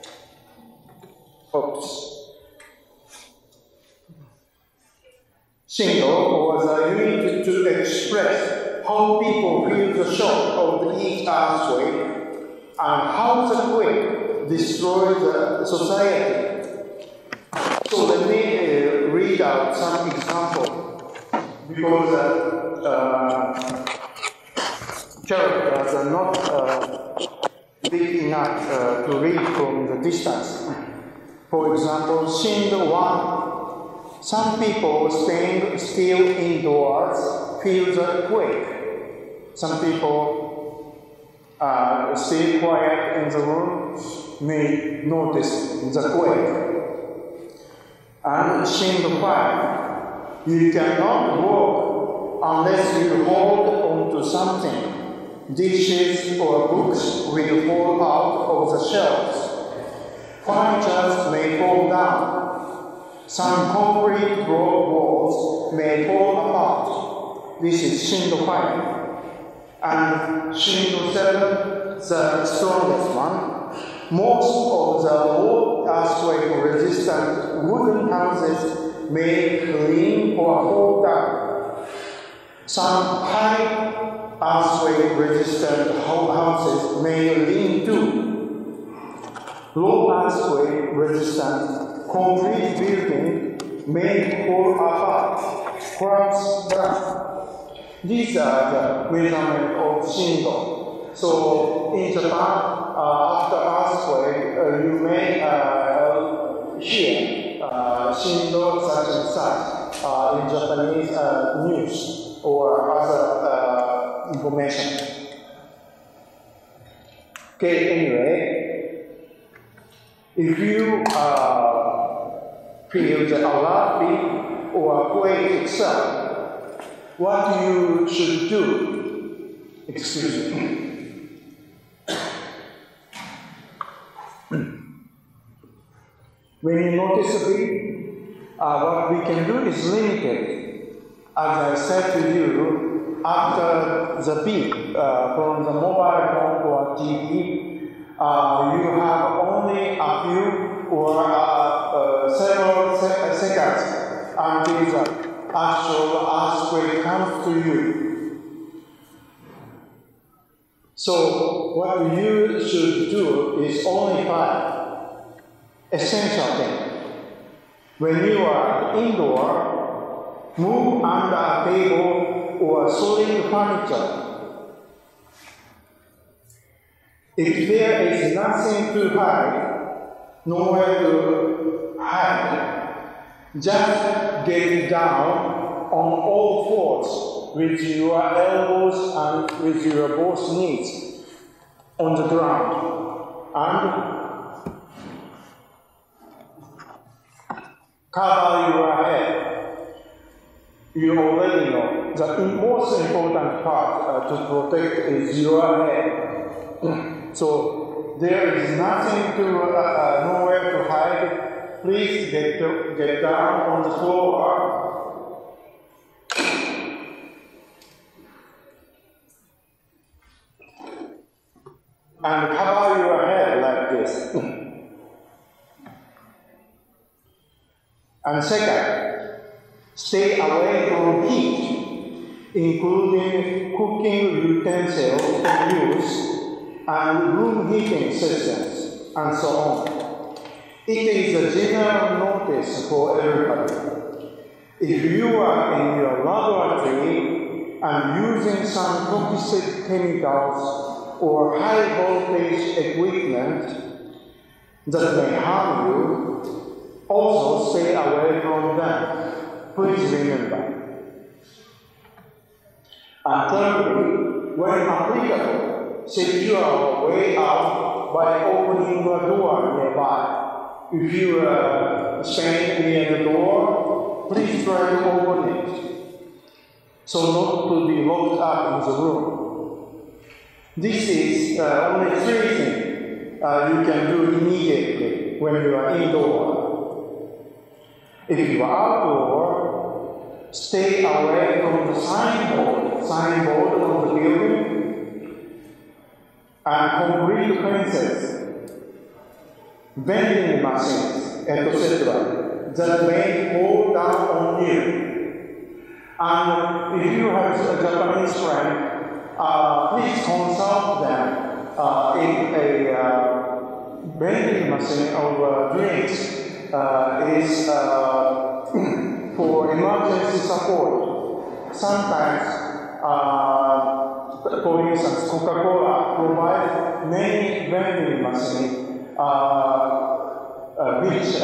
Shindo was a unit to express how people feel the shock of each earthquake and how the quake destroys the society. So let me read out some examples, because characters are not big enough to read from the distance. For example, shindo 1, some people staying still indoors feel the quake. Some people stay quiet in the room may notice the quake. And shindo 5, you cannot walk unless you hold onto something. Dishes or books will fall out of the shelves. Furniture may fall down. Some concrete block walls may fall apart. This is shindo 5. And shindo 7, the strongest one. Most of the low earthquake-resistant wooden houses may lean or fall down. Some high earthquake-resistant houses may lean too. Low earthquake-resistant concrete building may fall apart, collapse down. These are the measurement of shindo. So in Japan, after earthquake, you may hear shindo such and such in Japanese news or other information. Okay, anyway, if you feel the alarm or quake itself, what you should do? Excuse me. When you notice a beep, what we can do is limited. As I said to you, after the beep from the mobile phone or TV, you have only a few or several seconds until the actual earthquake comes to you. So what you should do is only 5 essential things. When you are indoor, move under a table or solid furniture. If there is nothing to hide, nowhere to hide, just get down on all fours with your elbows and with your both knees on the ground and cover your head. You already know the most important part to protect is your head. So there is nothing to nowhere to hide. Please get down on the floor. And cover your head like this. And second, stay away from heat, including cooking utensils in use and room heating systems, and so on. It is a general notice for everybody. If you are in your laboratory and using some toxic chemicals or high voltage equipment that may harm you, also stay away from them. Please remember. And thirdly, when applicable, secure your way out by opening the door nearby. If you stand near the door, please try to open it, so not to be locked up in the room. This is only 3 things you can do immediately when you are indoor. If you are outdoor, stay away from the signboard on the building and concrete fences, vending machines, etc. that may fall down on you. And if you have a Japanese friend, please consult them in a vending machine of drinks. Is for emergency support. Sometimes, for instance, Coca-Cola provides many vending machines which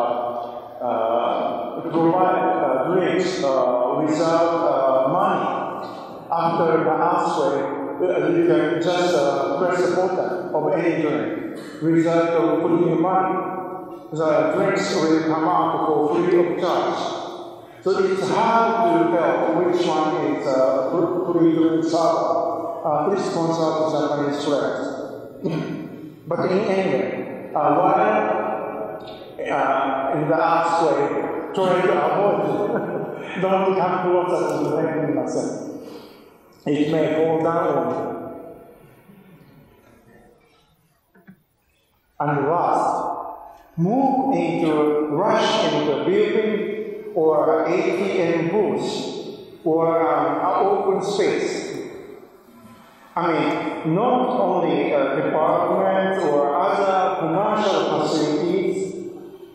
provide drinks without money. After the earthquake, you can just press the button of any drink without putting money. The drinks will come out for free of charge. So it's hard to tell which one is free drink server. Please consult Japanese friends. But in any while in the earthquake, try to avoid. Don't come closer to the vending machine. It may fall down on you. And last, rush into a building or ATM booth or open space. I mean, not only departments or other commercial facilities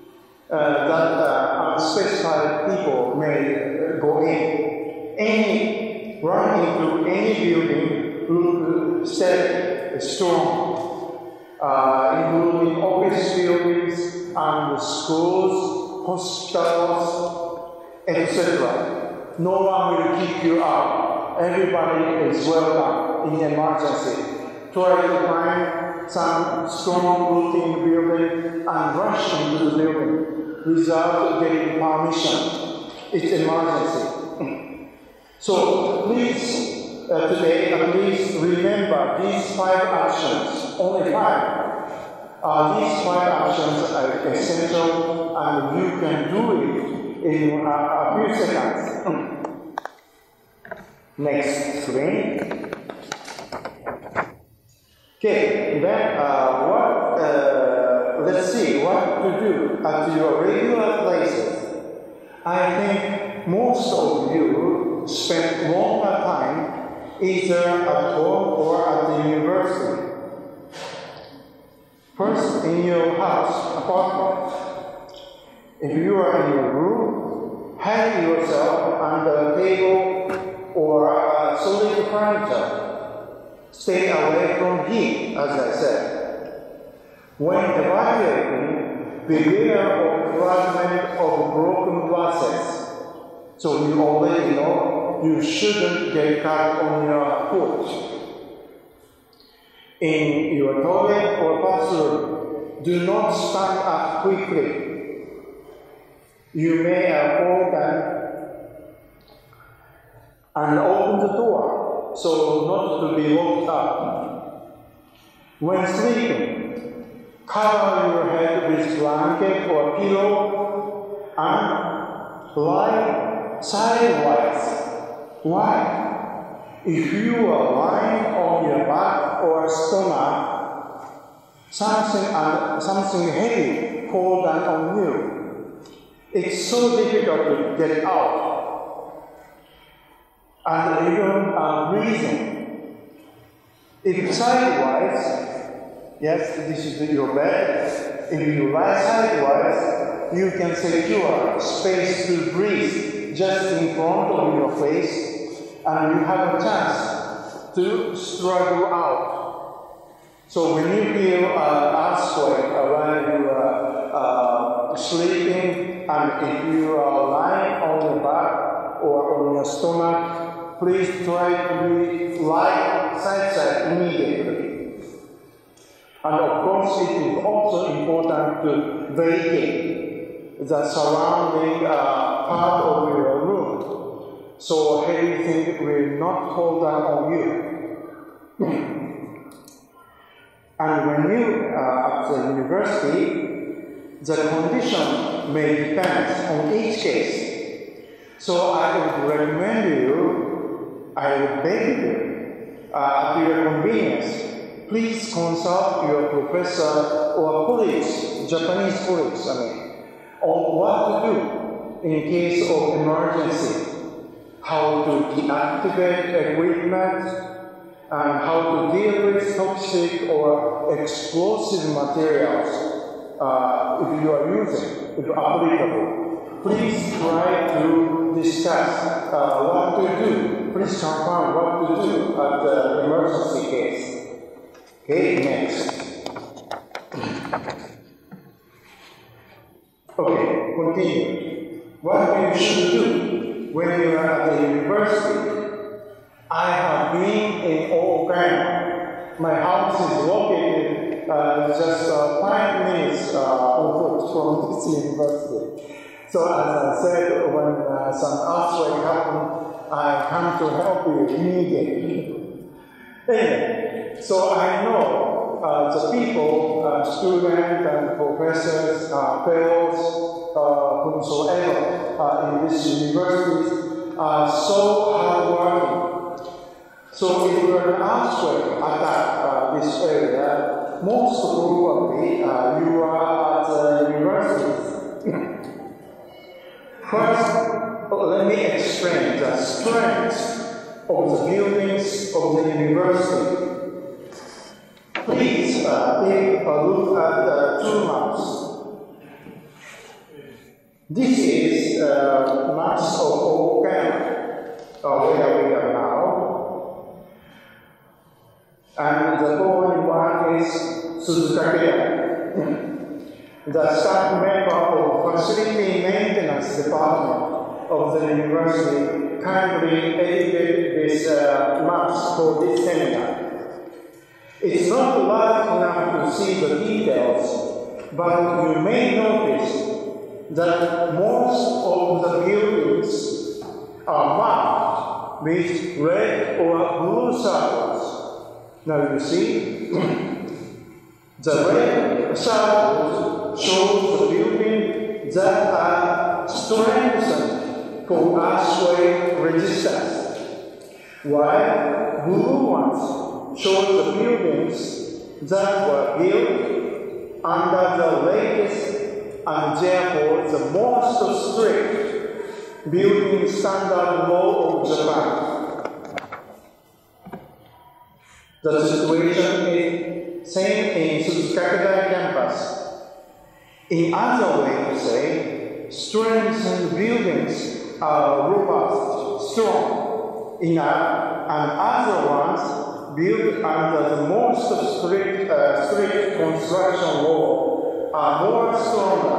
that unspecified people may go in. Run into any building will stay strong. Including office buildings and schools, hospitals, etc. No one will kick you out. Everybody is welcome in emergency. Try to find some strong-looking building and rush into the building without getting permission. It's emergency. So please, today, at least remember these 5 actions, only 5. These 5 actions are essential, and you can do it in a few seconds. Next screen. Okay, then let's see what to do at your regular places. I think most of you spend longer time either at home or at the university. First, in your house, apartment. If you are in your room, hang yourself under a table or solid furniture. Stay away from heat, as I said. When evacuating, beware of fragment of broken glasses. So you already know you shouldn't get cut on your foot. In your toilet or bathroom, do not stand up quickly. You may fall down and open the door, so not to be locked up. When sleeping, cover your head with blanket or pillow and lie sidewise. Why? If you are lying on your back or stomach, something heavy falls down on you. It's so difficult to get out. And even breathing. If sidewise, yes, this is your bed. If you lie sidewise, you can secure space to breathe just in front of your face, and you have a chance to struggle out. So when you feel an earthquake when you are sleeping, and if you are lying on your back or on your stomach, please try to lie side immediately. And of course, it is also important to vacate the surrounding part of your room, so heavy things will not fall down on you. And when you are at the university, the condition may depend on each case. So I would recommend you, I would beg you, at your convenience, please consult your professor or colleagues, Japanese colleagues, on what to do in case of emergency, how to deactivate equipment, and how to deal with toxic or explosive materials if you are using, if applicable. Please try to discuss what to do. Please confirm what to do at the emergency case. Okay, next. Okay, continue. What you should do when you are at the university. I have been in Okayama. My house is located just 5 minutes on foot from this university. So as I said, when some earthquake happened, I come to help you immediately. Anyway, so I know the people, students and professors, fellows, whomsoever in this university are so hardworking. So if you are an earthquake attack this area, most probably you are at the university. First, let me explain the strengths of the buildings of the university. Please take a look at the 2 maps. This is maps of Okayama, where we are now. And the following one is Takayuki. The staff member of Facility Maintenance Department of the university kindly edited these maps for this seminar. It's not large enough to see the details, but you may notice that most of the buildings are marked with red or blue circles. Now you see, the red circles show the buildings that are strengthened for earthquake resistance, while blue ones show the buildings that were built under the latest and therefore the most strict building standard law of Japan. The situation is same in Tsukakeda campus. In other way to say, strengthened buildings are robust, strong, and other ones built under the most strict construction law are more stronger.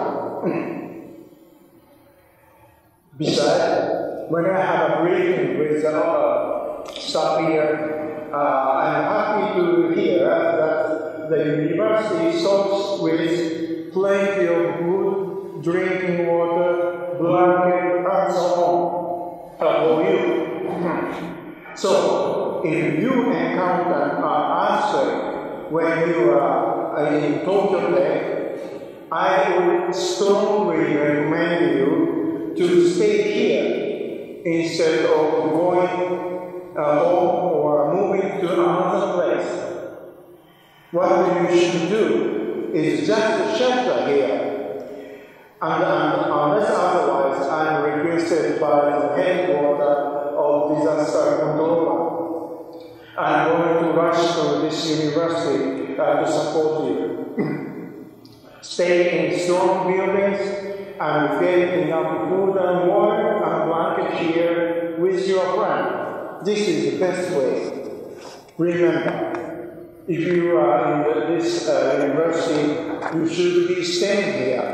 Besides, when I have a briefing with the staff here, I'm happy to hear that the university stocks with plenty of food, drinking water, blanket, and so on for you. So, if you encounter an earthquake when you are in Tokyo Tech, I would strongly recommend you to stay here instead of going home or moving to another place. What you should do is just shelter here. And unless otherwise, I'm requested by the headquarters of disaster control. I'm going to rush to this university to support you. Stay in strong buildings and get enough food and water and blanket here with your friend. This is the best way. Remember, if you are in this university, you should be staying here.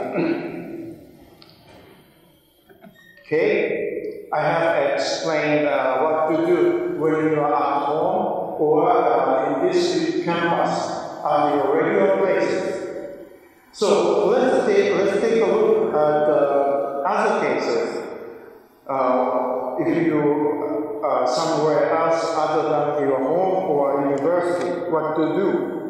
Okay? I have explained what to do when you are at home or in this campus at your regular places. So let's take a look at other cases. If you are somewhere else other than your home or university, what to do?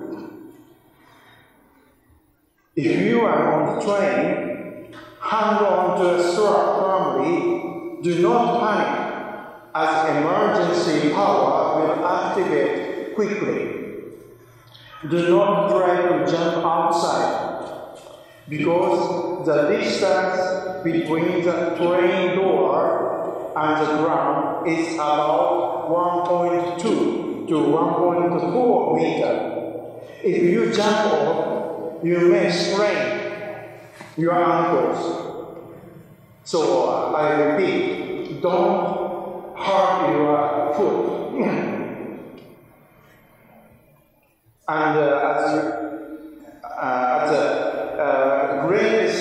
If you are on the train, hang on to a strap firmly. Do not panic, as emergency power will activate quickly. Do not try to jump outside, because the distance between the train door and the ground is about 1.2 to 1.4 meters. If you jump off, you may sprain your ankles. So I repeat, don't hurt your foot. And as the great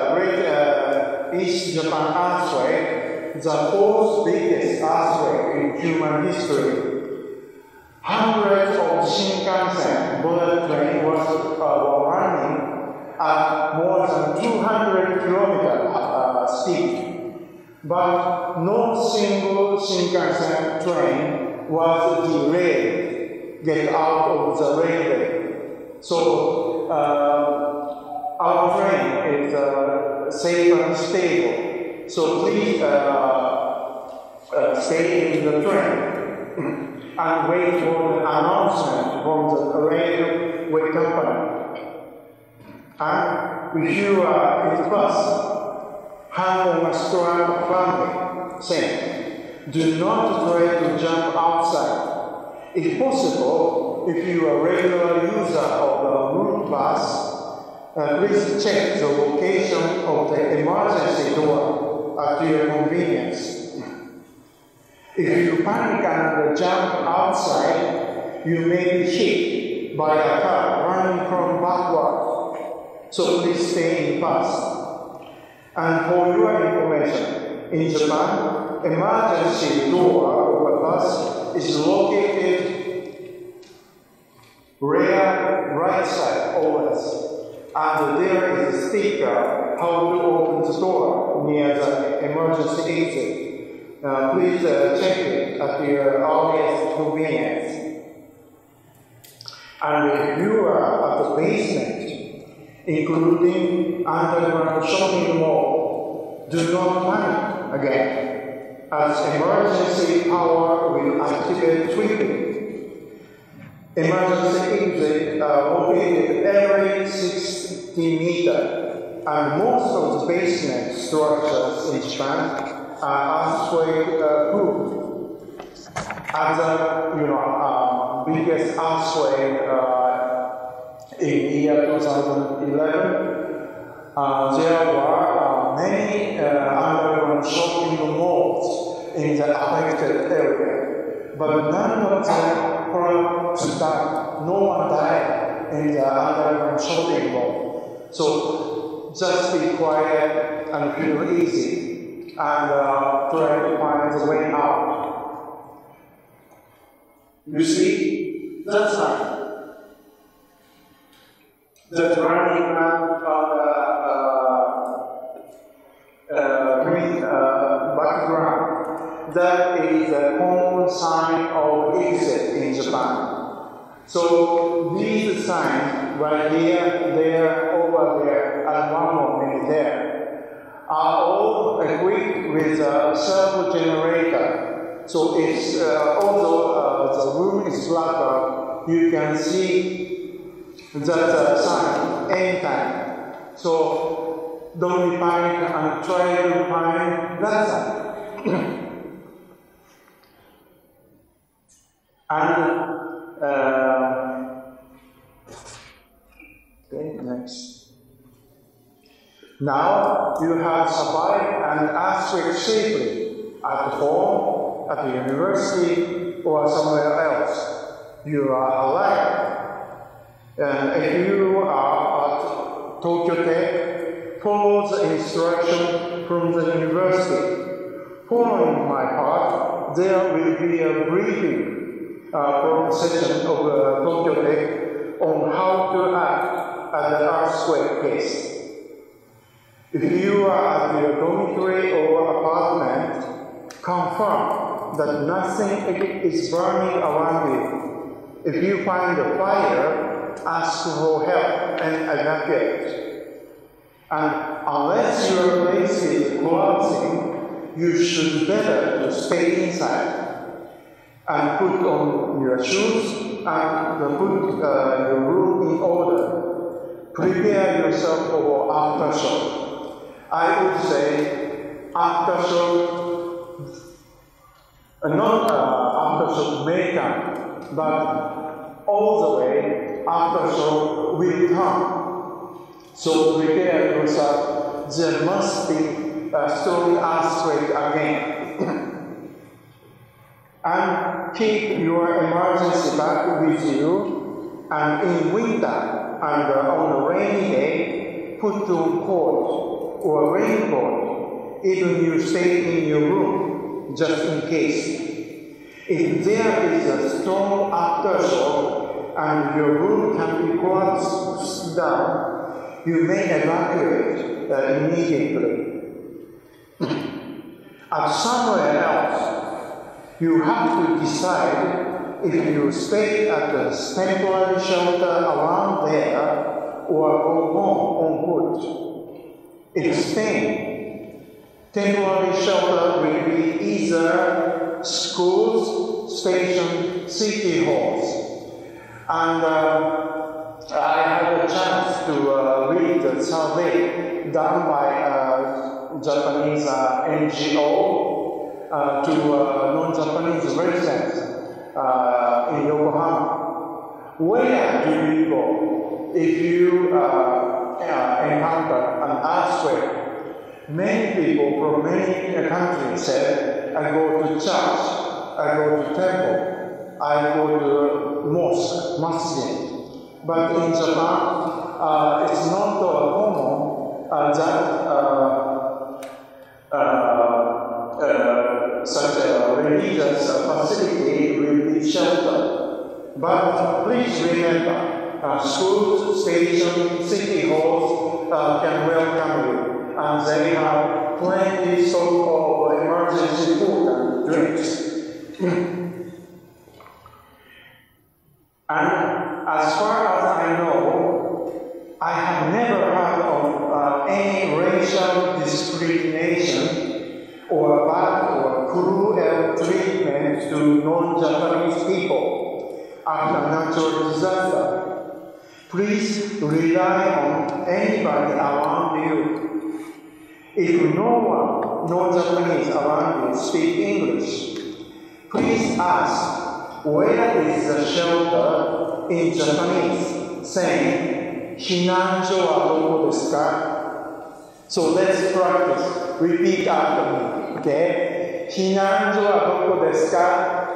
East Japan earthquake, the fourth biggest earthquake in human history, hundreds of Shinkansen bullet trains were running at more than 200 kilometers speed, but no single Shinkansen train was derailed, get out of the railway. So our train is safe and stable. So please stay in the train and wait for the announcement from the railway company. And if you are in the bus, hang on a strap firmly, saying, do not try to jump outside. If possible, if you are a regular user of the route bus, please check the location of the emergency door at your convenience. If you panic and jump outside, you may be hit by a car running from backward. So please stay in bus. And for your information, in Japan, emergency door of a bus is located rear right side always. And there is a sticker how to open the door near the emergency exit. Please check it at your earliest convenience. And if you are at the basement, including underground shopping mall, do not panic again, as emergency power will activate quickly. Emergency exit located every 60 meters, and most of the basement structures in Japan are earthquake-proof. As biggest earthquake in year 2011, there were many underground shopping malls in the affected area, but none of them collapsed down. No one died in the underground shopping mall. So just be quiet and feel easy, and try to find the way out. You see, that's right. The running green background, that is a common sign of exit in Japan. So these signs right here, there, over there, and one more there, are all equipped with a servo generator. So it's, although the room is black, you can see that sign anytime. So don't be panic and try to find that sign. And okay, next. Now you have survived an earthquake safely at home, at the university, or somewhere else. You are alive. And if you are at Tokyo Tech, follow the instruction from the university. Following my part, there will be a briefing from the session of Tokyo Tech on how to act at the earthquake case. If you are at your dormitory or apartment, confirm that nothing is burning around you. If you find a fire, ask for help and evacuate. And unless your place is collapsing, you should better to stay inside and put on your shoes and put your room in order. Prepare yourself for aftershock. I would say aftershock, not aftershock may come, but all the way aftershock will come. So prepare yourself. There must be a strong earthquake again. And keep your emergency bag with you. And in winter and on a rainy day, put on coat or raincoat. Even you stay in your room, just in case. If there is a strong aftershock and your room can be collapsed down, you may evacuate immediately. And somewhere else, you have to decide if you stay at the temporary shelter around there or go home on foot. In Spain, temporary shelter will be either schools, stations, city halls. And I had a chance to read a survey done by a Japanese NGO to non-Japanese residents in Yokohama. Where do you go if you encounter an earthquake? Many people from many countries said, I go to church, I go to temple, I go to mosque, masjid. But in Japan, it's not common that such a religious facility will be sheltered. But please remember, schools, stations, city halls can welcome you, and they have plenty so-called emergency food and drinks. And as far as I know, I have never heard of any racial discrimination or bad or cruel treatment to non-Japanese people after natural disaster. Please rely on anybody around you. If no one, non-Japanese around you, speak English, please ask, where is the shelter in Japanese, saying, 避難所はどこですか? So let's practice. Repeat after me. Okay? 避難所はどこですか?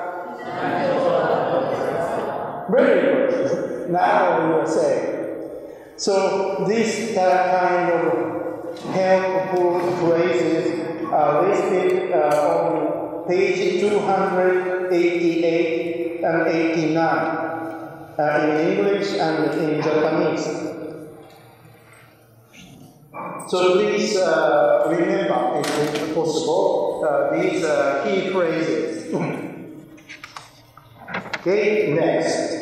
Very good. Now you will say. So this kind of helpful phrases are listed on page 288 and 89 in English and in Japanese. So please remember, if possible, these key phrases. Okay, next.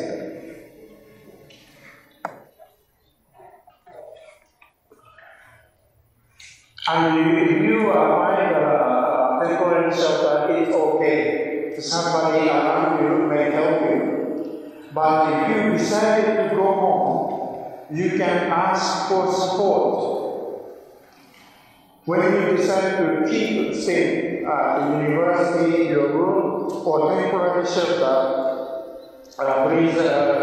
And if you find a temporary shelter, it's okay. Somebody around you may help you. But if you decide to go home, you can ask for support. When you decide to keep staying at the university, your room, or temporary shelter, please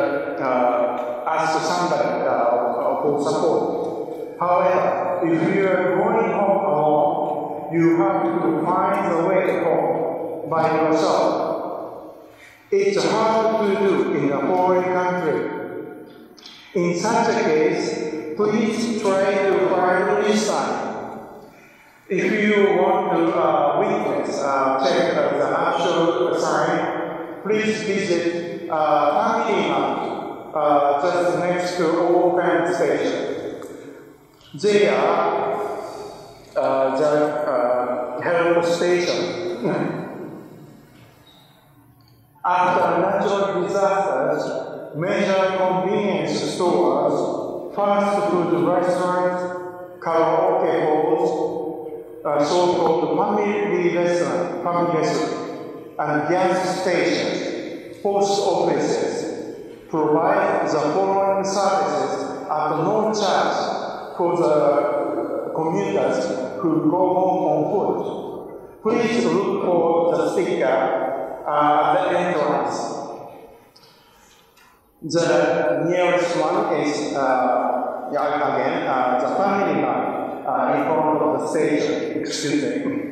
ask somebody for support. However, if you are going home alone, you have to find a way home by yourself. It's hard to do in a foreign country. In such a case, please try to find this sign. If you want to witness, check the actual sign, please visit Family Mart just next to Open Station. They are the help station. After natural disasters, major convenience stores, fast food restaurants, karaoke halls, so-called family restaurants, and gas stations, post offices provide the following services at no charge for the commuters who go home on foot. Please look for the sticker at the entrance. The nearest one is, again, the Family Mart in front of the station. Excuse me.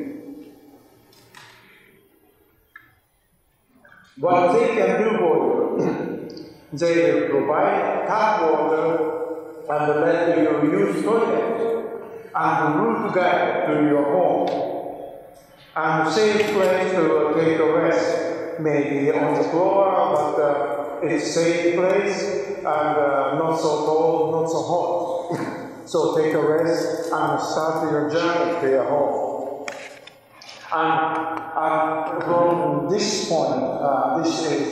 What they can do for you, they will provide tap water and let you use toilet and route guide to your home. And safe place to take a rest, maybe on the floor, but it's safe place and not so cold, not so hot. So take a rest and start your journey to your home. And from this point, this is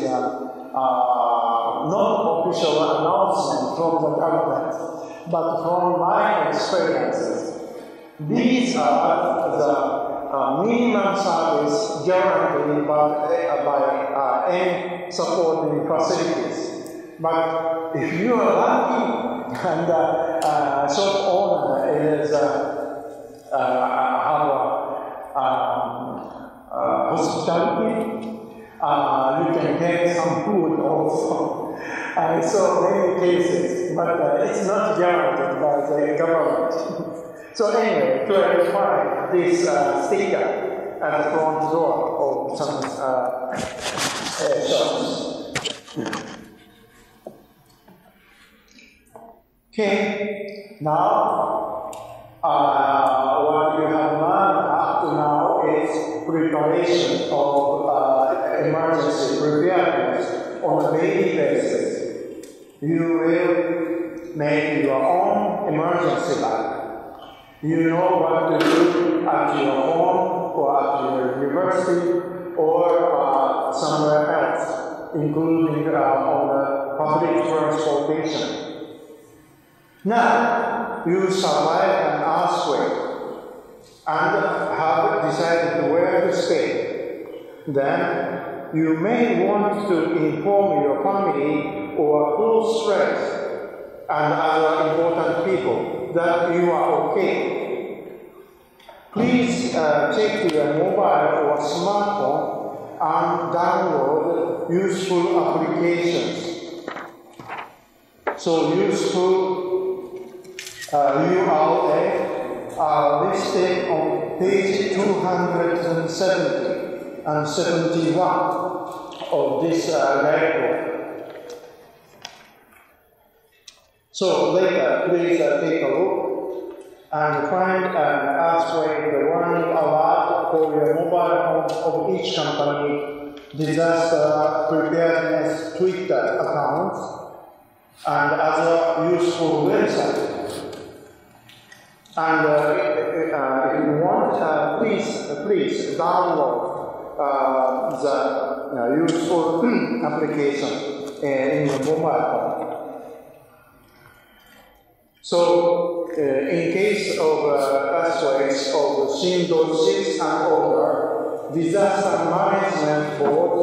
not official announcement from the government, but from my experiences. These are the minimum service guaranteed by any supporting facilities. But if you are lucky and shop owner is hospitality, you can get some food also. So many cases, but it's not guaranteed by the government. So anyway, clarify this sticker at the front door of some shops. Okay, now what you have learned up to now is preparation of emergency preparedness on a daily basis. You will make your own emergency bag. You know what to do at your home or at your university or somewhere else, including on public transportation. Now, you survived an earthquake and have decided where to stay. Then, you may want to inform your family or close friends and other important people that you are okay. Please check your mobile or smartphone and download useful applications. So useful URL are listed on page 270 and 71 of this guidebook. So later, please take a look and find an earthquake warning alert for your mobile phone of each company disaster preparedness Twitter accounts and other useful websites. And if you want, please download the useful application in your mobile phone. So, in case of earthquakes of shindo 6 and over, Disaster Management Board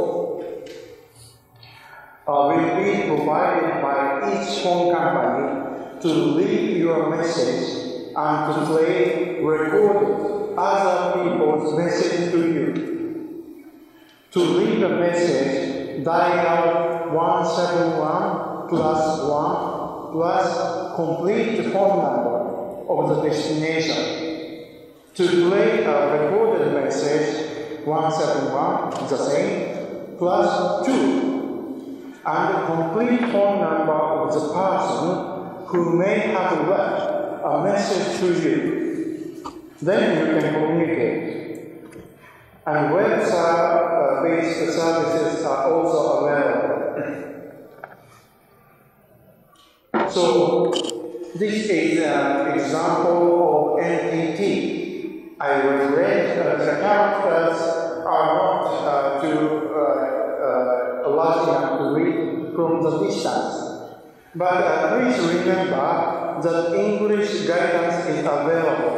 will be provided by each phone company to leave your message and to play recorded other people's message to you. To leave a message, dial 171 +1 plus complete the phone number of the destination. To play a recorded message, 171, the same, +2, and the complete phone number of the person who may have left a message to you. Then you can communicate. And web-based services are also available. So, this is an example of NTT. I regret the characters are not too large enough to read from the distance. But please remember that English guidance is available.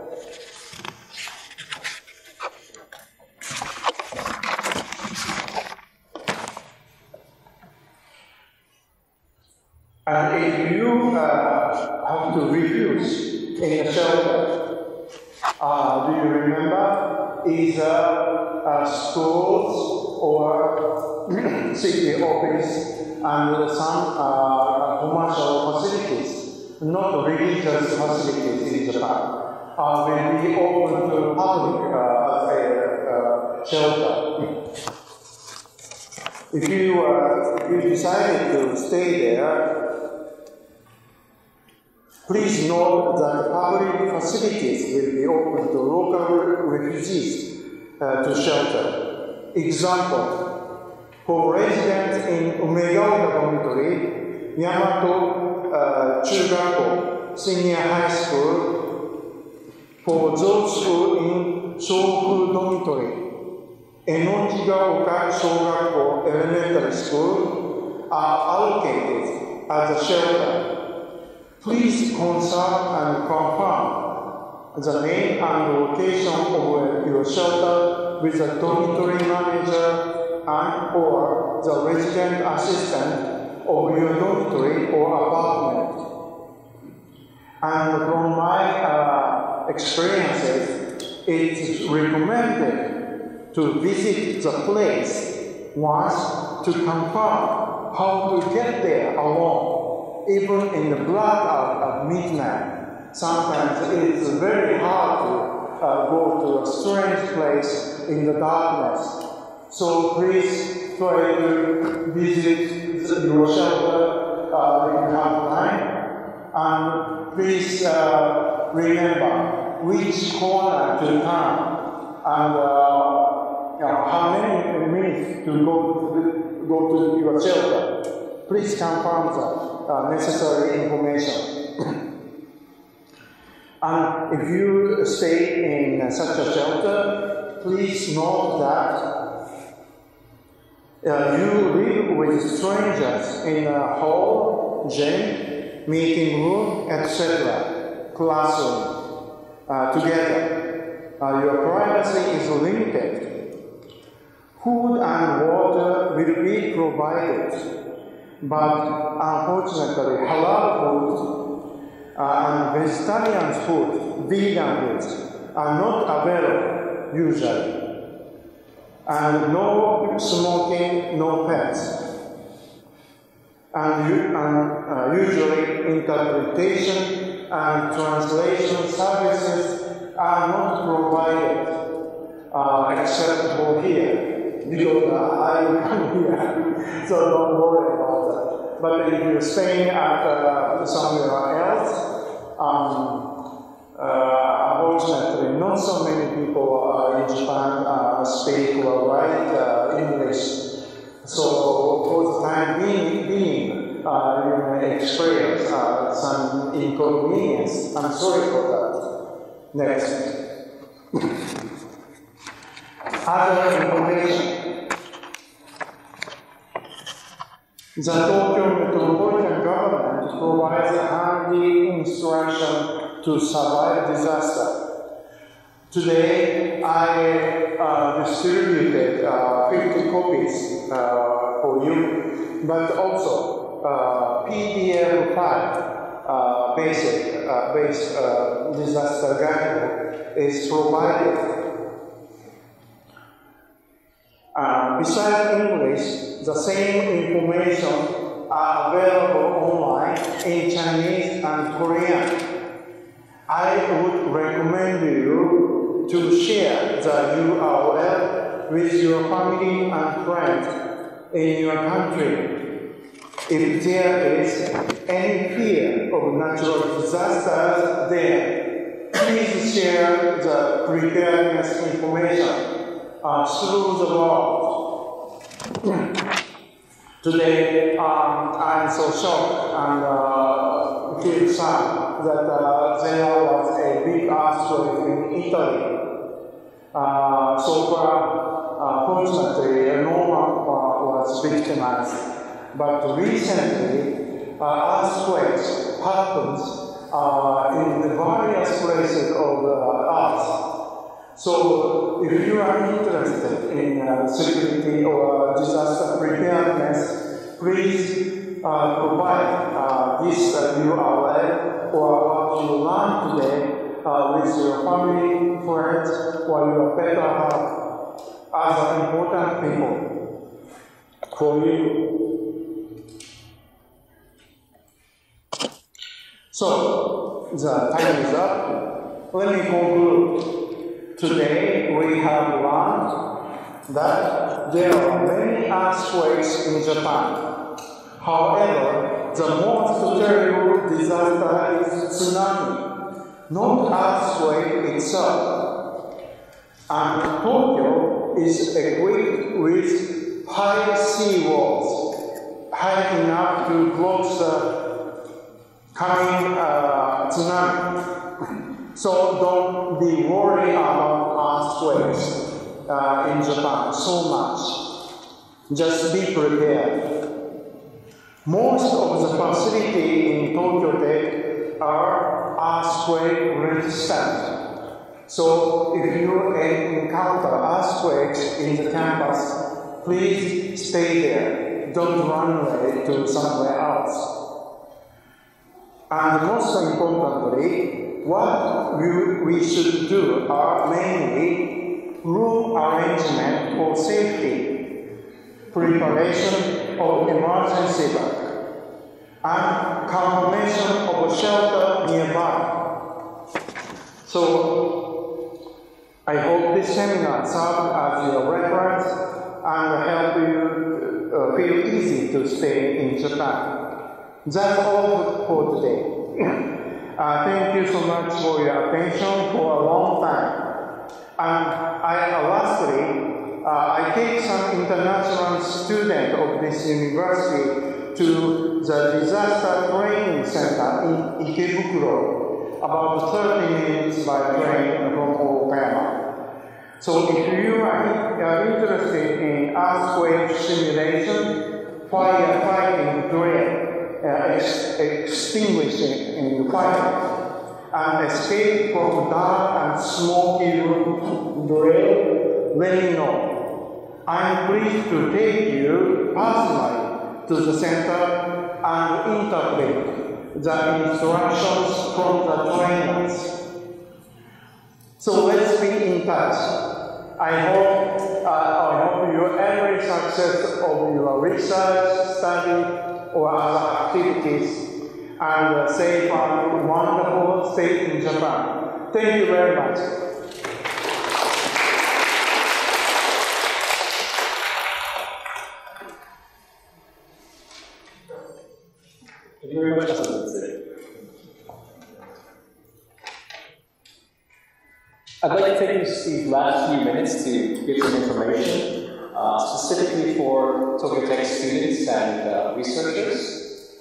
And if you have to refuse in a shelter, do you remember? Either schools or city office and some commercial facilities, not religious facilities in Japan, will be open to public as a shelter. If you decided to stay there, please note that public facilities will be open to local refugees to shelter. Example, for residents in Umegaoka Dormitory, Yamato Chugako Senior High School, for those who in Shoku Dormitory, Enochigaoka Shogakko Elementary School are allocated as a shelter. Please consult and confirm the name and location of your shelter with the dormitory manager and/or the resident assistant of your dormitory or apartment. And from my experiences, it's recommended to visit the place once to confirm how to get there alone. Even in the blackout at midnight, sometimes it's very hard to go to a strange place in the darkness. So please try to visit your shelter if you have time. And please remember which corner to turn and how many minutes to go go to your shelter, please confirm the necessary information. And if you stay in such a shelter, please note that you live with strangers in a hall, gym, meeting room, etc., classroom, together. Your privacy is limited. Food and water will be provided, but unfortunately, halal food and vegetarian food, vegan foods, are not available usually. And no smoking, no pets. And usually interpretation and translation services are not provided except for here, because I come here, so don't worry about that. But if you're staying at somewhere else, unfortunately, not so many people in Japan speak or write English. So for the time being, you may experience some inconvenience. I'm sorry for that. Next. Other information. The Tokyo Metropolitan Government provides handy instruction to survive disaster. Today, I distributed 50 copies for you, but also PDF file based disaster guide is provided. Besides English, the same information are available online in Chinese and Korean. I would recommend you to share the URL with your family and friends in your country. If there is any fear of natural disasters there, please share the preparedness information through the world. Today, I'm so shocked and feel sad that there was a big earthquake in Italy. So far, fortunately, no one was victimized. But recently, earthquakes happened in the various places of the earth. So, if you are interested in security or disaster preparedness, please provide this URL or what you learned today with your family, friends, or your better half as important people for you. So, the time is up. Let me conclude. Today, we have learned that there are many earthquakes in Japan. However, the most terrible disaster is tsunami, not earthquake itself. And Tokyo is equipped with high sea walls, high enough to block the coming tsunami. So don't be worried about earthquakes in Japan so much. Just be prepared. Most of the facilities in Tokyo Tech are earthquake resistant. So if you encounter earthquakes in the campus, please stay there. Don't run away to somewhere else. And most importantly, what we should do are mainly room arrangement for safety, preparation of emergency bag, and confirmation of a shelter nearby. So, I hope this seminar served as your reference and help you feel easy to stay in Japan. That's all for today. Thank you so much for your attention for a long time. And lastly, I take some international students of this university to the disaster training center in Ikebukuro, about 30 minutes by train from Okayama. So if you are interested in earthquake simulation, firefighting drill, extinguishing in fire, and escape from dark and smoky room drill, let me know. I'm pleased to take you personally to the center and interpret the instructions from the trainers. So let's be in touch. I hope you every success of your research, study, or other activities, and safe and wonderful stay in Japan. Thank you very much. Thank you very much, Masuda. I'd like to take these last few minutes to give some information, specifically for Tokyo Tech students and researchers.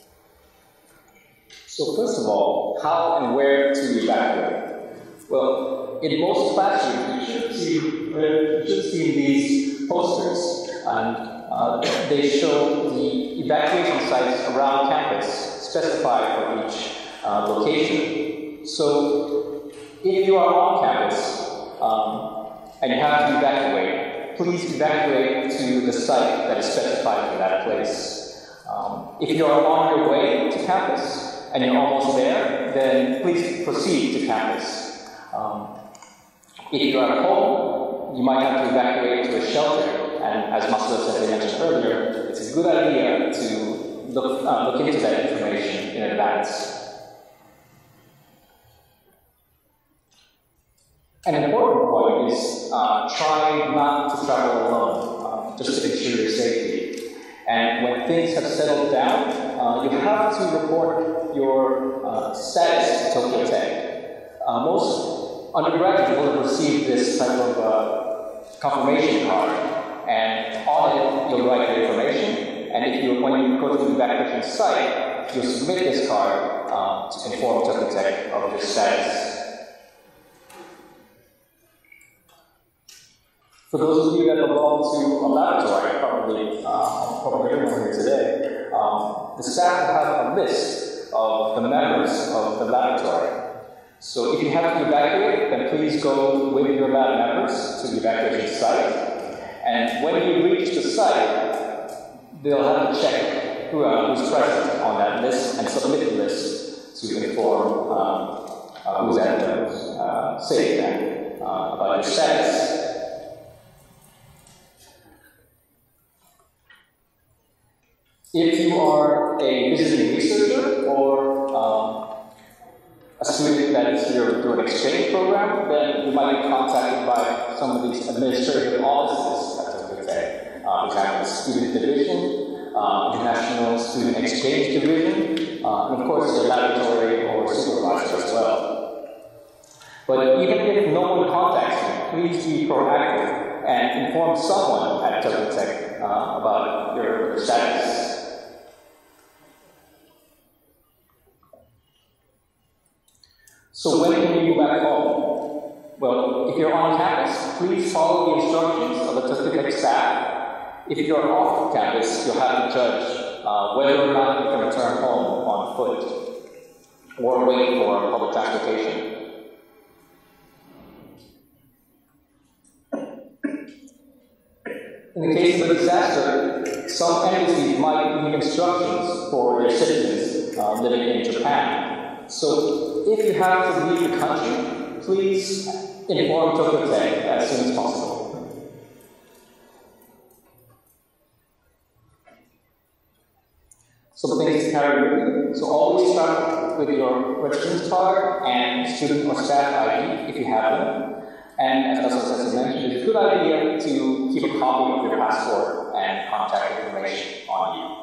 So first of all, how and where to evacuate? Well, in most classrooms, you should see these posters, and they show the evacuation sites around campus, specified for each location. So if you are on campus and you have to evacuate, please evacuate to the site that is specified for that place. If you are on your way to campus and you're almost there, then please proceed to campus. If you are at home, you might have to evacuate to a shelter. And as Masuda mentioned earlier, it's a good idea to look into that information in advance. An important point is try not to travel alone, just to ensure your safety. And when things have settled down, you have to report your status to Tokyo Tech. Most undergraduates will have received this type of confirmation card, and on it you'll write your information. And when you go to the evacuation site, you'll submit this card to inform Tokyo Tech of your status. For those of you that belong to a laboratory, probably everyone here today, the staff will have a list of the members of the laboratory. So if you have to evacuate, then please go with your lab members to the evacuation site. And when you reach the site, they'll have to check who's present on that list and submit the list to inform who's at the safe and about your status. If you are a visiting researcher or a student that is here through an exchange program, then you might be contacted by some of these administrative offices at Tokyo Tech. For example, the Student Division, International Student Exchange Division, and of course the laboratory or supervisor as well. But even if no one contacts you, please be proactive and inform someone at Tokyo Tech about your status. So when can you go back home? Well, if you're on campus, please follow the instructions of the Tokyo Tech staff. If you're off campus, you'll have to judge whether or not you can return home on foot or wait for public transportation. In the case of a disaster, some embassies might need instructions for their citizens living in Japan. So if you have to leave the country, please inform Tokyo Tech as soon as possible. Some things to carry with you. So always start with your residence card and student or staff ID if you have them. And as Masuda mentioned, it's a good idea to keep a copy of your passport and contact information on you.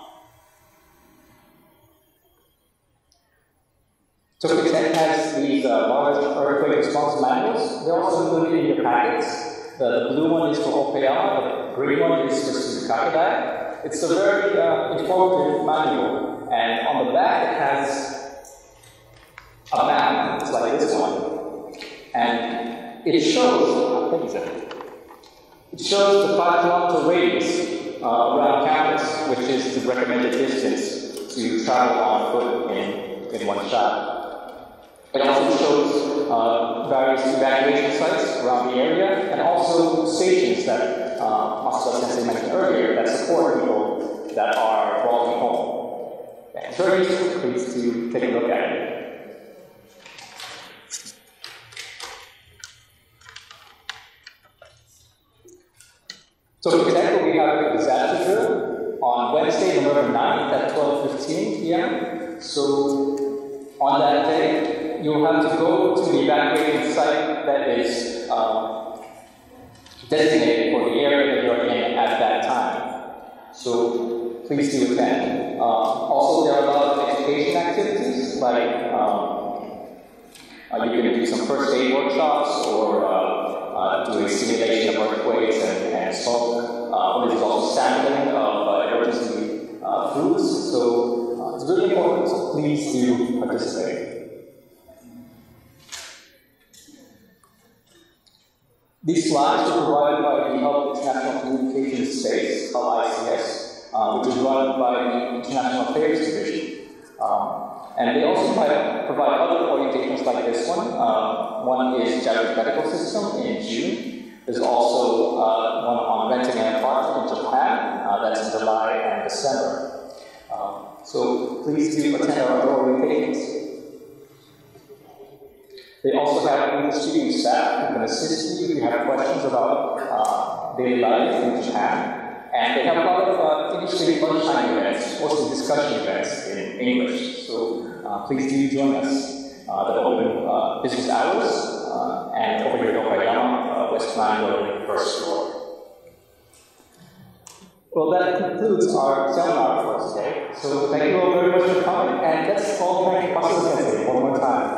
Tokyo Tech has these large earthquake response manuals. They're also included in your packets. The blue one is for Okayama, the green one is for Suzukakadai. It's a very informative manual, and on the back it has a map. It's like this one. And it shows, the 5-kilometer radius around campus, which is the recommended distance to travel on foot in one shot. It also shows various evacuation sites around the area, and also stations that Masuda Sensei mentioned earlier that support people that are walking home. It's very useful, please, to take a look at it. So, for example, we have a disaster drill on Wednesday, November 9th at 12:15 p.m. So, on that day, you'll have to go to the evacuation site that is designated for the area that you're in at that time. So, please do attend. Also, there are a lot of education activities, like you can do some first aid workshops or do a simulation of earthquakes and smoke. There's also sampling of emergency foods, so it's really important, so please do participate. These slides are provided by the Hub International Communications Space, ICS, which is run by the International Affairs Division. And they also provide other orientations like this one. One is Japanese medical system in June. There's also one on renting an apartment in Japan. That's in July and December. So please do attend our other orientations. They also have English speaking staff who can assist you if you have questions about daily life in Japan. And they have a lot of English lunchtime events, mostly discussion events in English. So please do join us. They're open business hours and over here at Okayama, West Plan Road, first floor. Well, that concludes our seminar for today. So thank you all very much for coming, and let's all thank Masuda Sensei one more time.